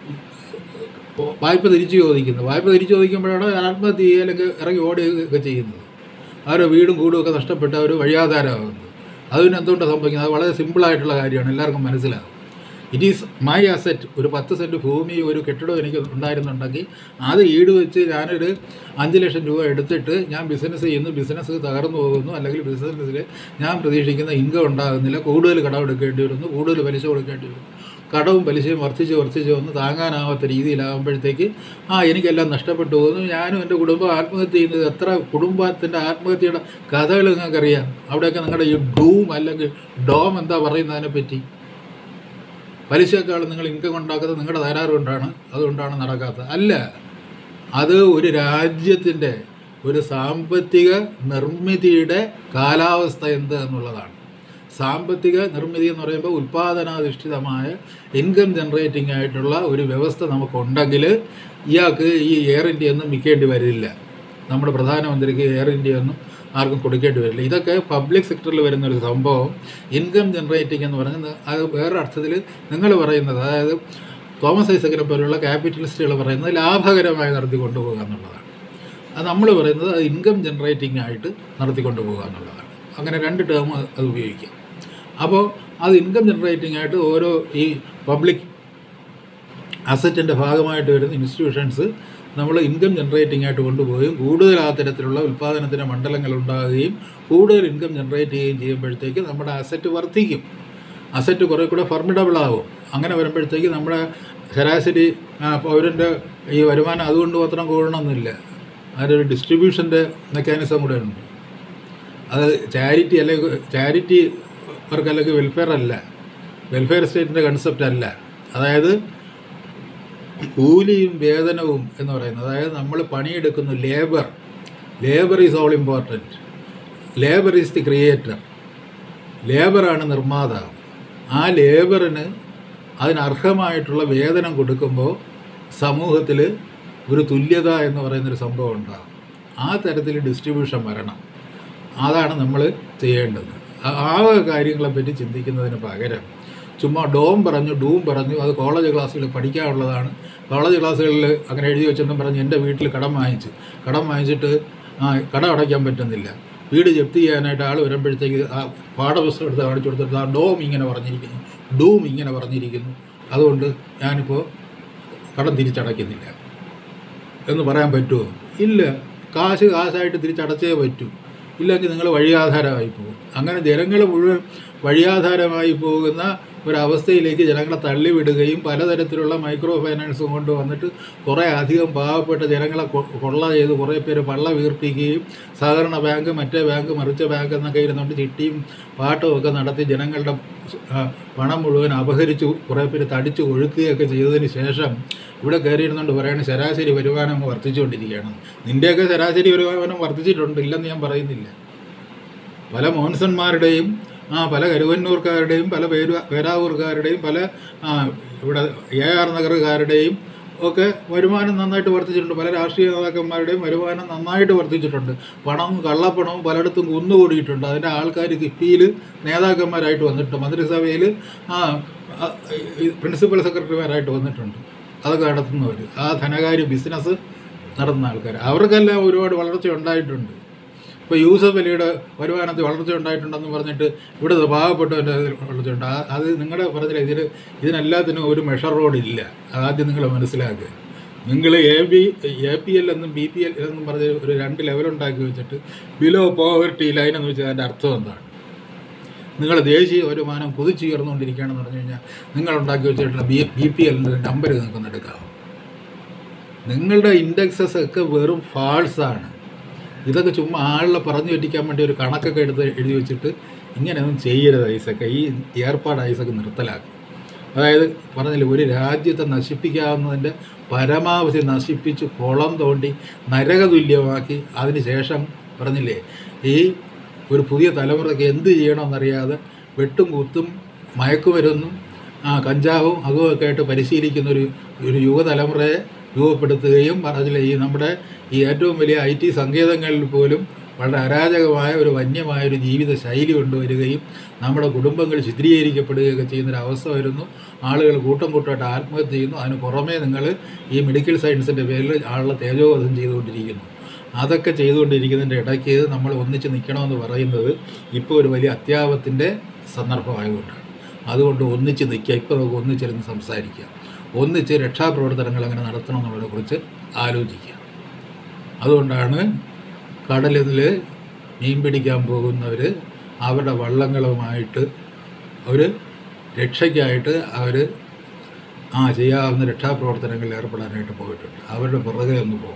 വായ്പ തിരിച്ചു ചോദിക്കുന്നത്. വായ്പ തിരിച്ചു ചോദിക്കുമ്പോഴാണ് ആത്മഹത്യ ചെയ്യലൊക്കെ ഇറങ്ങി ഓടുകയൊക്കെ ചെയ്യുന്നത്. അവരുടെ വീടും കൂടും ഒക്കെ നഷ്ടപ്പെട്ട് അവർ വഴിയാധാരമാകുന്നത്. അതിന് എന്തുകൊണ്ടാണ് സംഭവിക്കുന്നത്? അത് വളരെ സിമ്പിളായിട്ടുള്ള കാര്യമാണ്, എല്ലാവർക്കും മനസ്സിലാകും. It is my asset. ഒരു പത്ത് സെൻറ്റ് ഭൂമി ഒരു കെട്ടിടം എനിക്ക് ഉണ്ടായിരുന്നുണ്ടെങ്കിൽ അത് ഈട് വെച്ച് ഞാനൊരു അഞ്ച് ലക്ഷം രൂപ എടുത്തിട്ട് ഞാൻ ബിസിനസ് ചെയ്യുന്നു, ബിസിനസ് തകർന്നു പോകുന്നു, അല്ലെങ്കിൽ ബിസിനസ്സിൽ ഞാൻ പ്രതീക്ഷിക്കുന്ന ഇൻകം ഉണ്ടാകുന്നില്ല, കൂടുതൽ കടമെടുക്കേണ്ടി വരുന്നു, കൂടുതൽ പലിശ കൊടുക്കേണ്ടി വരുന്നു, കടവും പലിശയും വർദ്ധിച്ച് വർദ്ധിച്ച് വന്ന് താങ്ങാനാവാത്ത രീതിയിലാകുമ്പോഴത്തേക്ക് ആ എനിക്കെല്ലാം നഷ്ടപ്പെട്ടു പോകുന്നു, ഞാനും എൻ്റെ കുടുംബം ആത്മഹത്യ ചെയ്യുന്നത്. എത്ര കുടുംബത്തിൻ്റെ ആത്മഹത്യയുടെ കഥകൾ നിങ്ങൾക്കറിയാം. അവിടെയൊക്കെ നിങ്ങളുടെ ഈ ഡൂം അല്ലെങ്കിൽ ഡോം എന്താ പറയുന്നതിനെപ്പറ്റി? പലിശക്കാൾ നിങ്ങൾ ഇൻകം ഉണ്ടാക്കുന്നത് നിങ്ങളുടെ തകരാറ് കൊണ്ടാണ്, അതുകൊണ്ടാണ് നടക്കാത്തത്. അല്ല, അത് ഒരു രാജ്യത്തിൻ്റെ ഒരു സാമ്പത്തിക നിർമ്മിതിയുടെ കാലാവസ്ഥ എന്ത് എന്നുള്ളതാണ്. സാമ്പത്തിക നിർമ്മിതി എന്ന് പറയുമ്പോൾ ഉൽപ്പാദനാധിഷ്ഠിതമായ ഇൻകം ജനറേറ്റിംഗ് ആയിട്ടുള്ള ഒരു വ്യവസ്ഥ നമുക്കുണ്ടെങ്കിൽ ഇയാൾക്ക് ഈ എയർ ഇന്ത്യ ഒന്നും വിൽക്കേണ്ടി വരില്ല. നമ്മുടെ പ്രധാനമന്ത്രിക്ക് എയർ ഇന്ത്യ ഒന്നും ആർക്കും കൊടുക്കേണ്ടി വരില്ല. ഇതൊക്കെ പബ്ലിക് സെക്ടറിൽ വരുന്നൊരു സംഭവം. ഇൻകം ജനറേറ്റിംഗ് എന്ന് പറയുന്നത് അത് വേറെ അർത്ഥത്തിൽ നിങ്ങൾ പറയുന്നത്, അതായത് തോമസ് ഐസക്കിനെ പോലുള്ള ക്യാപിറ്റലിസ്റ്റുകൾ പറയുന്നത് ലാഭകരമായി നടത്തി കൊണ്ടുപോകുക എന്നുള്ളതാണ്. അത് നമ്മൾ പറയുന്നത് അത് ഇൻകം ജനറേറ്റിംഗ് ആയിട്ട് നടത്തിക്കൊണ്ടു പോകുക എന്നുള്ളതാണ്. അങ്ങനെ രണ്ട് ടേം അത് ഉപയോഗിക്കാം. അപ്പോൾ അത് ഇൻകം ജനറേറ്റിംഗ് ആയിട്ട് ഓരോ ഈ പബ്ലിക് അസറ്റിൻ്റെ ഭാഗമായിട്ട് വരുന്ന ഇൻസ്റ്റിറ്റ്യൂഷൻസ് നമ്മൾ ഇൻകം ജനറേറ്റിംഗ് ആയിട്ട് കൊണ്ടുപോവുകയും കൂടുതൽ ആ തരത്തിലുള്ള ഉൽപ്പാദനത്തിൻ്റെ മണ്ഡലങ്ങൾ ഉണ്ടാകുകയും കൂടുതൽ ഇൻകം ജനറേറ്റ് ചെയ്യുകയും ചെയ്യുമ്പോഴത്തേക്ക് നമ്മുടെ അസറ്റ് വർദ്ധിക്കും. അസറ്റ് കുറേ കൂടെ ഫർമിഡബിൾ ആകും. അങ്ങനെ വരുമ്പോഴത്തേക്ക് നമ്മുടെ ശരാശരി പൗരൻ്റെ ഈ വരുമാനം അതുകൊണ്ട് മാത്രം കൂടണമെന്നില്ല. അതിൻ്റെ ഡിസ്ട്രിബ്യൂഷൻ്റെ മെക്കാനിസം കൂടെ ഉണ്ട്. അത് ചാരിറ്റി അല്ലെങ്കിൽ ചാരിറ്റി വർക്ക് അല്ലെങ്കിൽ വെൽഫെയർ അല്ല, വെൽഫെയർ സ്റ്റേറ്റിൻ്റെ കൺസെപ്റ്റ് അല്ല. അതായത് കൂലിയും വേതനവും എന്ന് പറയുന്നത്, അതായത് നമ്മൾ പണിയെടുക്കുന്നു, labour labour is all important. Labour is the creator. ലേബറാണ് നിർമ്മാതാവ്. ആ ലേബറിന് അതിനർഹമായിട്ടുള്ള വേതനം കൊടുക്കുമ്പോൾ സമൂഹത്തിൽ ഒരു തുല്യത എന്ന് പറയുന്നൊരു സംഭവം ഉണ്ടാകും. ആ തരത്തിൽ ഡിസ്ട്രിബ്യൂഷൻ വരണം. അതാണ് നമ്മൾ ചെയ്യേണ്ടത്. ആ കാര്യങ്ങളെപ്പറ്റി ചിന്തിക്കുന്നതിന് പകരം ചുമ്മാ ഡോം പറഞ്ഞു ഡൂം പറഞ്ഞു അത് കോളേജ് ക്ലാസ്സുകളിൽ പഠിക്കാനുള്ളതാണ്. കോളേജ് ക്ലാസ്സുകളിൽ അങ്ങനെ എഴുതി വെച്ചെന്നും പറഞ്ഞ് എൻ്റെ വീട്ടിൽ കടം വാങ്ങിച്ചു കടം വാങ്ങിച്ചിട്ട് ആ കടം അടയ്ക്കാൻ പറ്റുന്നില്ല, വീട് ജപ്തി ചെയ്യാനായിട്ട് ആൾ വരുമ്പോഴത്തേക്ക് ആ പാഠപുസ്തകം എടുത്ത് കാണിച്ചു കൊടുത്തിട്ട് ആ ഡോം ഇങ്ങനെ പറഞ്ഞിരിക്കുന്നു, ഡൂം ഇങ്ങനെ പറഞ്ഞിരിക്കുന്നു, അതുകൊണ്ട് ഞാനിപ്പോൾ കടം തിരിച്ചടയ്ക്കുന്നില്ല എന്ന് പറയാൻ പറ്റുമോ? ഇല്ല. കാശ് കാശായിട്ട് തിരിച്ചടച്ചേ പറ്റൂ. ഇല്ലെങ്കിൽ നിങ്ങൾ വഴിയാധാരമായി പോകും. അങ്ങനെ ജനങ്ങൾ മുഴുവൻ വഴിയാധാരമായി പോകുന്ന ഒരവസ്ഥയിലേക്ക് ജനങ്ങളെ തള്ളിവിടുകയും പലതരത്തിലുള്ള മൈക്രോ ഫൈനാൻസും കൊണ്ട് വന്നിട്ട് കുറേ അധികം പാവപ്പെട്ട ജനങ്ങളെ കൊള്ള ചെയ്ത് കുറേ പേര് പള്ള വീർപ്പിക്കുകയും സഹകരണ ബാങ്ക് മറ്റേ ബാങ്ക് മറിച്ച ബാങ്ക് എന്നൊക്കെ ഇരുന്നുകൊണ്ട് ചിട്ടിയും പാട്ടും ഒക്കെ നടത്തി ജനങ്ങളുടെ പണം മുഴുവൻ അപഹരിച്ചു കുറേ പേര് തടിച്ചു കൊഴുക്കുകയൊക്കെ ചെയ്തതിന് ശേഷം ഇവിടെ കയറിയിരുന്നുകൊണ്ട് പറയുന്നത് ശരാശരി വരുമാനം അങ്ങ് വർദ്ധിച്ചുകൊണ്ടിരിക്കുകയാണ്. നിൻ്റെയൊക്കെ ശരാശരി വരുമാനം വർദ്ധിച്ചിട്ടുണ്ട്, ഇല്ലെന്ന് ഞാൻ പറയുന്നില്ല. പല മോൻസന്മാരുടെയും ആ പല കരുവന്നൂർക്കാരുടെയും പല പേര് പേരാവൂർക്കാരുടെയും പല ഇവിടെ എ ആർ നഗറുകാരുടെയും ഒക്കെ വരുമാനം നന്നായിട്ട് വർദ്ധിച്ചിട്ടുണ്ട്. പല രാഷ്ട്രീയ നേതാക്കന്മാരുടെയും വരുമാനം നന്നായിട്ട് വർദ്ധിച്ചിട്ടുണ്ട്. പണവും കള്ളപ്പണവും പലയിടത്തും കുന്നുകൂടിയിട്ടുണ്ട്. അതിൻ്റെ ആൾക്കാർ കിഫ്ബിയിൽ നേതാക്കന്മാരായിട്ട് വന്നിട്ടുണ്ട്, മന്ത്രിസഭയിൽ ആ പ്രിൻസിപ്പൽ സെക്രട്ടറിമാരായിട്ട് വന്നിട്ടുണ്ട്. അതൊക്കെ നടത്തുന്നവർ, ആ ധനകാര്യ ബിസിനസ് നടത്തുന്ന ആൾക്കാർ, അവർക്കെല്ലാം ഒരുപാട് വളർച്ച ഉണ്ടായിട്ടുണ്ട്. ഇപ്പോൾ യൂസഫ് അലിയുടെ വരുമാനത്തിൽ വളർച്ച ഉണ്ടായിട്ടുണ്ടെന്ന് പറഞ്ഞിട്ട് ഇവിടെ പാവപ്പെട്ടവൻ്റെ വളർച്ചയുണ്ട്. അത് നിങ്ങളുടെ പറഞ്ഞില്ല, ഇതിന് ഇതിനെല്ലാത്തിനും ഒരു മെഷർ റോഡ് ഇല്ല. ആദ്യം നിങ്ങൾ മനസ്സിലാക്കുക. നിങ്ങൾ A B A P L എന്നും ബി പി എൽ എന്നും പറഞ്ഞ് ഒരു രണ്ട് ലെവലുണ്ടാക്കി വെച്ചിട്ട് ബിലോ പോവർട്ടി ലൈൻ എന്ന് വെച്ചാൽ അതിൻ്റെ അർത്ഥം എന്താണ്? നിങ്ങൾ ദേശീയ വരുമാനം കുതിച്ചുയർന്നുകൊണ്ടിരിക്കുകയാണെന്ന് പറഞ്ഞു കഴിഞ്ഞാൽ നിങ്ങളുണ്ടാക്കി വെച്ചിട്ടുള്ള ബി ബി പി എല്ലിൻ്റെ നമ്പർ നിങ്ങൾക്ക് എടുക്കാം. നിങ്ങളുടെ ഇൻഡെക്സസ് ഒക്കെ വെറും ഫാൾസാണ്. ഇതൊക്കെ ചുമ്മാ ആളെ പറഞ്ഞു പറ്റിക്കാൻ വേണ്ടി ഒരു കണക്കൊക്കെ എടുത്ത് എഴുതി വെച്ചിട്ട് ഇങ്ങനെയൊന്നും ചെയ്യരുത്. ഐസക്ക് ഈ ഏർപ്പാട് ഐസക്ക് നിർത്തലാക്കും. അതായത് പറഞ്ഞില്ലേ, ഒരു രാജ്യത്തെ നശിപ്പിക്കാവുന്നതിൻ്റെ പരമാവധി നശിപ്പിച്ച് കുളം തോണ്ടി നരകതുല്യമാക്കി അതിന് ശേഷം പറഞ്ഞില്ലേ ഈ ഒരു പുതിയ തലമുറയ്ക്ക് എന്ത് ചെയ്യണമെന്നറിയാതെ വെട്ടും കുത്തും മയക്കുമരുന്നും കഞ്ചാവും അതുമൊക്കെ ആയിട്ട് പരിശീലിക്കുന്നൊരു ഒരു യുവതലമുറയെ രൂപപ്പെടുത്തുകയും പറഞ്ഞില്ല ഈ നമ്മുടെ ഈ ഏറ്റവും വലിയ ഐ ടി സങ്കേതങ്ങളിൽ പോലും വളരെ അരാജകമായ ഒരു വന്യമായൊരു ജീവിത ശൈലി കൊണ്ടുവരികയും നമ്മുടെ കുടുംബങ്ങൾ ചിത്രീകരിക്കപ്പെടുകയൊക്കെ ചെയ്യുന്നൊരവസ്ഥ വരുന്നു. ആളുകൾ കൂട്ടം കൂട്ടമായിട്ട് ആത്മഹത്യ ചെയ്യുന്നു. അതിന് പുറമേ നിങ്ങൾ ഈ മെഡിക്കൽ സയൻസിൻ്റെ പേരിൽ ആളുടെ തേജോവധം ചെയ്തുകൊണ്ടിരിക്കുന്നു. അതൊക്കെ ചെയ്തുകൊണ്ടിരിക്കുന്നതിൻ്റെ ഇടയ്ക്ക് നമ്മൾ ഒന്നിച്ച് നിൽക്കണമെന്ന് പറയുന്നത് ഇപ്പോൾ ഒരു വലിയ അത്യാപത്തിൻ്റെ സന്ദർഭമായതുകൊണ്ടാണ്. അതുകൊണ്ട് ഒന്നിച്ച് നിൽക്കുക. ഇപ്പോൾ നമുക്ക് ഒന്നിച്ചിരുന്ന് സംസാരിക്കുക, ഒന്നിച്ച് രക്ഷാപ്രവർത്തനങ്ങൾ എങ്ങനെ നടത്തണം എന്നുള്ളതിനെക്കുറിച്ച് ആലോചിക്കുക. അതുകൊണ്ടാണ് കടലിൽ മീൻ പിടിക്കാൻ പോകുന്നവർ അവരുടെ വള്ളങ്ങളുമായിട്ട് അവർ രക്ഷയ്ക്കായിട്ട് അവർ ആ ചെയ്യാവുന്ന രക്ഷാപ്രവർത്തനങ്ങളിൽ ഏർപ്പെടാനായിട്ട് പോയിട്ടുണ്ട്. അവരുടെ പുറകെ ഒന്ന് പോകും.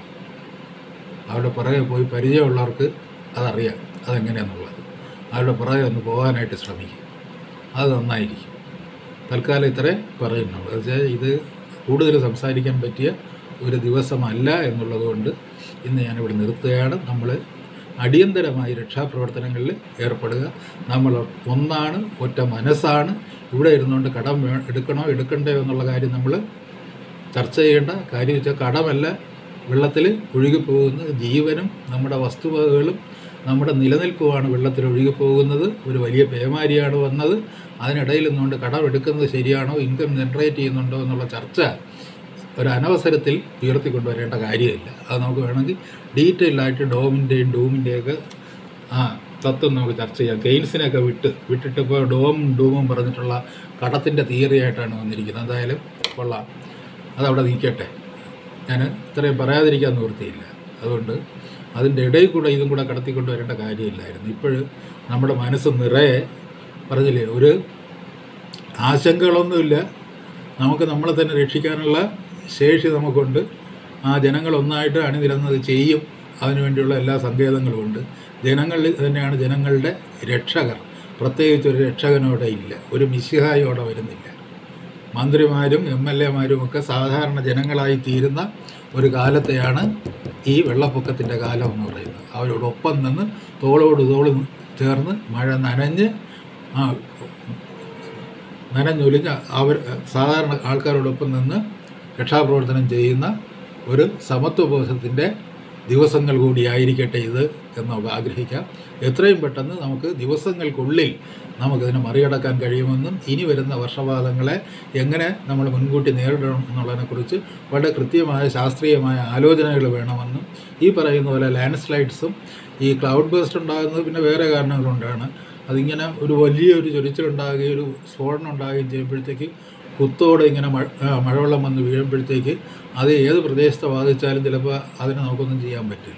അവരുടെ പുറകെ പോയി പരിചയമുള്ളവർക്ക് അതറിയാം അതെങ്ങനെയാണെന്നുള്ളത്. അവരുടെ പുറകെ ഒന്ന് പോകാനായിട്ട് ശ്രമിക്കും. അത് നന്നായിരിക്കും. തൽക്കാലം ഇത്രേ പറയുന്നുള്ളൂ. വെച്ചാൽ ഇത് കൂടുതൽ സംസാരിക്കാൻ പറ്റിയ ഒരു ദിവസമല്ല എന്നുള്ളത് കൊണ്ട് ഇന്ന് ഞാനിവിടെ നിർത്തുകയാണ്. നമ്മൾ അടിയന്തരമായി രക്ഷാപ്രവർത്തനങ്ങളിൽ ഏർപ്പെടുക. നമ്മൾ ഒന്നാണ്, ഒറ്റ മനസ്സാണ്. ഇവിടെ ഇരുന്നുകൊണ്ട് കടം എടുക്കണോ എടുക്കണ്ടയോ എന്നുള്ള കാര്യം നമ്മൾ ചർച്ച ചെയ്യേണ്ട കാര്യം വെച്ചാൽ കടമല്ല, വെള്ളത്തിൽ ഒഴുകിപ്പോകുന്ന ജീവനും നമ്മുടെ വസ്തുവകകളും നമ്മുടെ നിലനിൽപ്പുമാണ് വെള്ളത്തിൽ ഒഴുകിപ്പോകുന്നത്. ഒരു വലിയ പേമാരിയാണ് വന്നത്. അതിനിടയിൽ നിന്നുകൊണ്ട് കടം എടുക്കുന്നത് ശരിയാണോ, ഇൻകം ജനറേറ്റ് ചെയ്യുന്നുണ്ടോ എന്നുള്ള ചർച്ച ഒരു അനവസരത്തിൽ ഉയർത്തിക്കൊണ്ടുവരേണ്ട കാര്യമില്ല. അത് നമുക്ക് വേണമെങ്കിൽ ഡീറ്റെയിൽ ആയിട്ട് ഡോമിൻ്റെയും ഡൂമിൻ്റെയൊക്കെ ആ തത്വം നമുക്ക് ചർച്ച ചെയ്യാം. കെയ്ൻസിനെയൊക്കെ വിട്ട് വിട്ടിട്ട് ഇപ്പോൾ ഡോമും ഡൂമും പറഞ്ഞിട്ടുള്ള കടത്തിൻ്റെ തിയറി ആയിട്ടാണ് വന്നിരിക്കുന്നത്. എന്തായാലും കൊള്ളാം, അതവിടെ നിൽക്കട്ടെ. ഞാൻ ഇത്രയും പറയാതിരിക്കാൻ നിവൃത്തിയില്ല. അതുകൊണ്ട് അതിൻ്റെ ഇടയിൽ കൂടെ ഇതും കൂടെ കടത്തിക്കൊണ്ട് വരേണ്ട കാര്യമില്ലായിരുന്നു. ഇപ്പോൾ നമ്മുടെ മനസ്സ് നിറയെ പറഞ്ഞില്ലേ, ഒരു ആശങ്കകളൊന്നുമില്ല. നമുക്ക് നമ്മളെ തന്നെ രക്ഷിക്കാനുള്ള ശേഷി നമുക്കുണ്ട്. ആ ജനങ്ങൾ ഒന്നായിട്ട് അണിനിരന്നത് ചെയ്യും. അതിനുവേണ്ടിയുള്ള എല്ലാ സങ്കേതങ്ങളുമുണ്ട്. ജനങ്ങളിൽ തന്നെയാണ് ജനങ്ങളുടെ രക്ഷകർ. പ്രത്യേകിച്ച് ഒരു രക്ഷകനോടെ ഇല്ല, ഒരു മിശിഹായോടെ വരുന്നില്ല. മന്ത്രിമാരും എം എൽ എമാരും ഒക്കെ സാധാരണ ജനങ്ങളായി തീരുന്ന ഒരു കാലത്തെയാണ് ഈ വെള്ളപ്പൊക്കത്തിൻ്റെ കാലം എന്ന് പറയുന്നത്. അവരോടൊപ്പം നിന്ന് തോളോട് തോൾ ചേർന്ന് മഴ നനഞ്ഞ് ആ നനഞ്ഞൊലിഞ്ഞ് അവർ സാധാരണ ആൾക്കാരോടൊപ്പം നിന്ന് രക്ഷാപ്രവർത്തനം ചെയ്യുന്ന ഒരു സമത്വബോധത്തിൻ്റെ ദിവസങ്ങൾ കൂടിയായിരിക്കട്ടെ ഇത് എന്ന് നമുക്ക് ആഗ്രഹിക്കാം. എത്രയും പെട്ടെന്ന് നമുക്ക് ദിവസങ്ങൾക്കുള്ളിൽ നമുക്കതിനെ മറികടക്കാൻ കഴിയുമെന്നും ഇനി വരുന്ന വർഷപാതങ്ങളെ എങ്ങനെ നമ്മൾ മുൻകൂട്ടി നേരിടണം എന്നുള്ളതിനെക്കുറിച്ച് വളരെ കൃത്യമായ ശാസ്ത്രീയമായ ആലോചനകൾ വേണമെന്നും ഈ പറയുന്ന പോലെ ലാൻഡ് സ്ലൈഡ്സും ഈ ക്ലൗഡ് ബേസ്റ്റ് ഉണ്ടാകുന്നത് പിന്നെ വേറെ കാരണങ്ങളുണ്ടാണ്. അതിങ്ങനെ ഒരു വലിയൊരു ചൊരിച്ചിലുണ്ടാകുകയും ഒരു സ്ഫോടനം ഉണ്ടാകുകയും ചെയ്യുമ്പോഴത്തേക്ക് കുത്തോടെ ഇങ്ങനെ മഴ മഴവെള്ളം വന്ന് വീഴുമ്പോഴത്തേക്ക് അത് ഏത് പ്രദേശത്തെ ബാധിച്ചാലും ചിലപ്പോൾ അതിനെ നമുക്കൊന്നും ചെയ്യാൻ പറ്റില്ല.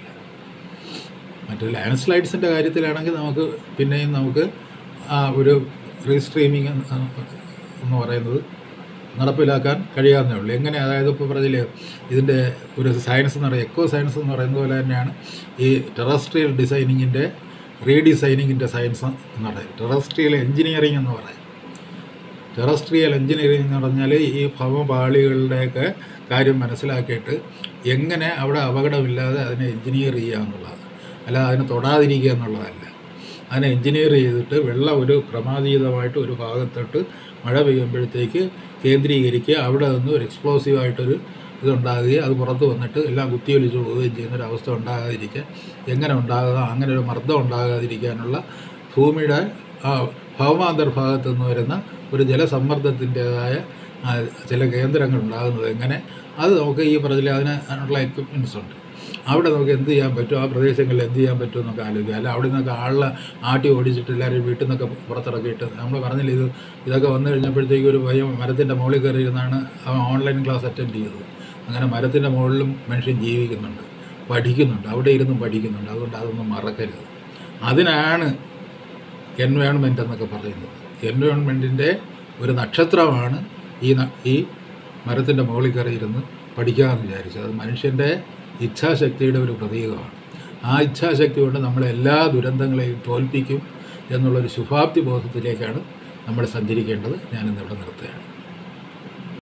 മറ്റു ലാൻഡ് സ്ലൈഡ്സിൻ്റെ കാര്യത്തിലാണെങ്കിൽ നമുക്ക് പിന്നെയും നമുക്ക് ഒരു റീസ്ട്രീമിങ് എന്ന് പറയുന്നത് നടപ്പിലാക്കാൻ കഴിയാവുന്നേ ഉള്ളൂ. എങ്ങനെ, അതായത് ഇപ്പോൾ പറഞ്ഞില്ലേ ഇതിൻ്റെ ഒരു സയൻസ് എന്ന് പറയുന്നത് എക്കോ സയൻസ് എന്ന് പറയുന്നത് പോലെ തന്നെയാണ് ഈ ടെറസ്ട്രിയൽ ഡിസൈനിങ്ങിൻ്റെ റീഡിസൈനിങ്ങിൻ്റെ സയൻസ് എന്ന് പറയുന്നത്. ടെറസ്ട്രിയൽ എൻജിനീയറിംഗ് എന്ന് പറയും. ടെറസ്ട്രിയൽ എൻജിനീയറിംഗ് എന്ന് പറഞ്ഞാൽ ഈ ഭവപാളികളുടെയൊക്കെ കാര്യം മനസ്സിലാക്കിയിട്ട് എങ്ങനെ അവിടെ അപകടമില്ലാതെ അതിനെ എൻജിനീയർ ചെയ്യുക എന്നുള്ളതാണ്. അല്ല അതിനെ തൊടാതിരിക്കുക എന്നുള്ളതല്ല. അതിനെ എൻജിനീയർ ചെയ്തിട്ട് വെള്ളം ഒരു ക്രമാതീതമായിട്ട് ഒരു ഭാഗത്തോട്ട് മഴ പെയ്യുമ്പോഴത്തേക്ക് കേന്ദ്രീകരിക്കുക, അവിടെ നിന്ന് ഒരു എക്സ്പ്ലോസീവായിട്ടൊരു ഇതുണ്ടാകുകയും അത് പുറത്ത് വന്നിട്ട് എല്ലാം കുത്തിയൊലിച്ച് പോവുകയും ചെയ്യുന്നൊരവസ്ഥ ഉണ്ടാകാതിരിക്കാൻ, എങ്ങനെ ഉണ്ടാകുക അങ്ങനെ ഒരു മർദ്ദം ഉണ്ടാകാതിരിക്കാനുള്ള ഭൂമിയുടെ ഭൗമാന്തർഭാഗത്തു നിന്ന് വരുന്ന ഒരു ജലസമ്മർദ്ദത്തിൻ്റേതായ ചില കേന്ദ്രങ്ങൾ ഉണ്ടാകുന്നത് എങ്ങനെ, അത് നമുക്ക് ഈ പറഞ്ഞില്ല അതിനുള്ള എക്യുപ്മെൻറ്റ്സ് ഉണ്ട്. അവിടെ നമുക്ക് എന്ത് ചെയ്യാൻ പറ്റും, ആ പ്രദേശങ്ങളിൽ എന്ത് ചെയ്യാൻ പറ്റും എന്നൊക്കെ ആലോചിക്കുക. അല്ല അവിടെ നിന്നൊക്കെ ആളെ ആട്ടി ഓടിച്ചിട്ട് എല്ലാവരും വീട്ടിൽ നിന്നൊക്കെ പുറത്തിറക്കിയിട്ട് നമ്മൾ പറഞ്ഞില്ല ഇത് ഇതൊക്കെ വന്നു കഴിഞ്ഞപ്പോഴത്തേക്കും ഒരു ഭയം മരത്തിൻ്റെ മുകളിൽ കയറിയിരുന്നാണ് അവൻ ഓൺലൈൻ ക്ലാസ് അറ്റൻഡ് ചെയ്തത്. അങ്ങനെ മരത്തിൻ്റെ മുകളിലും മനുഷ്യൻ ജീവിക്കുന്നുണ്ട്, പഠിക്കുന്നുണ്ട്, അവിടെ ഇരുന്നും പഠിക്കുന്നുണ്ട്. അതുകൊണ്ട് അതൊന്നും മറക്കരുത്. അതിനാണ് എൻവയോൺമെൻറ്റ് എന്നൊക്കെ പറയുന്നത്. എൻവയോൺമെൻറ്റിൻ്റെ ഒരു നക്ഷത്രമാണ് ഈ ഈ മരത്തിൻ്റെ മുകളിൽ കയറിയിരുന്ന് പഠിക്കാമെന്ന് വിചാരിച്ചത്. അത് മനുഷ്യൻ്റെ ഇച്ഛാശക്തിയുടെ ഒരു പ്രതീകമാണ്. ആ ഇച്ഛാശക്തി കൊണ്ട് നമ്മളെല്ലാ ദുരന്തങ്ങളെയും തോൽപ്പിക്കും എന്നുള്ളൊരു ശുഭാപ്തി ബോധത്തിലേക്കാണ് നമ്മൾ സഞ്ചരിക്കേണ്ടത്. ഞാനിന്നിവിടെ നിർത്തുകയാണ്.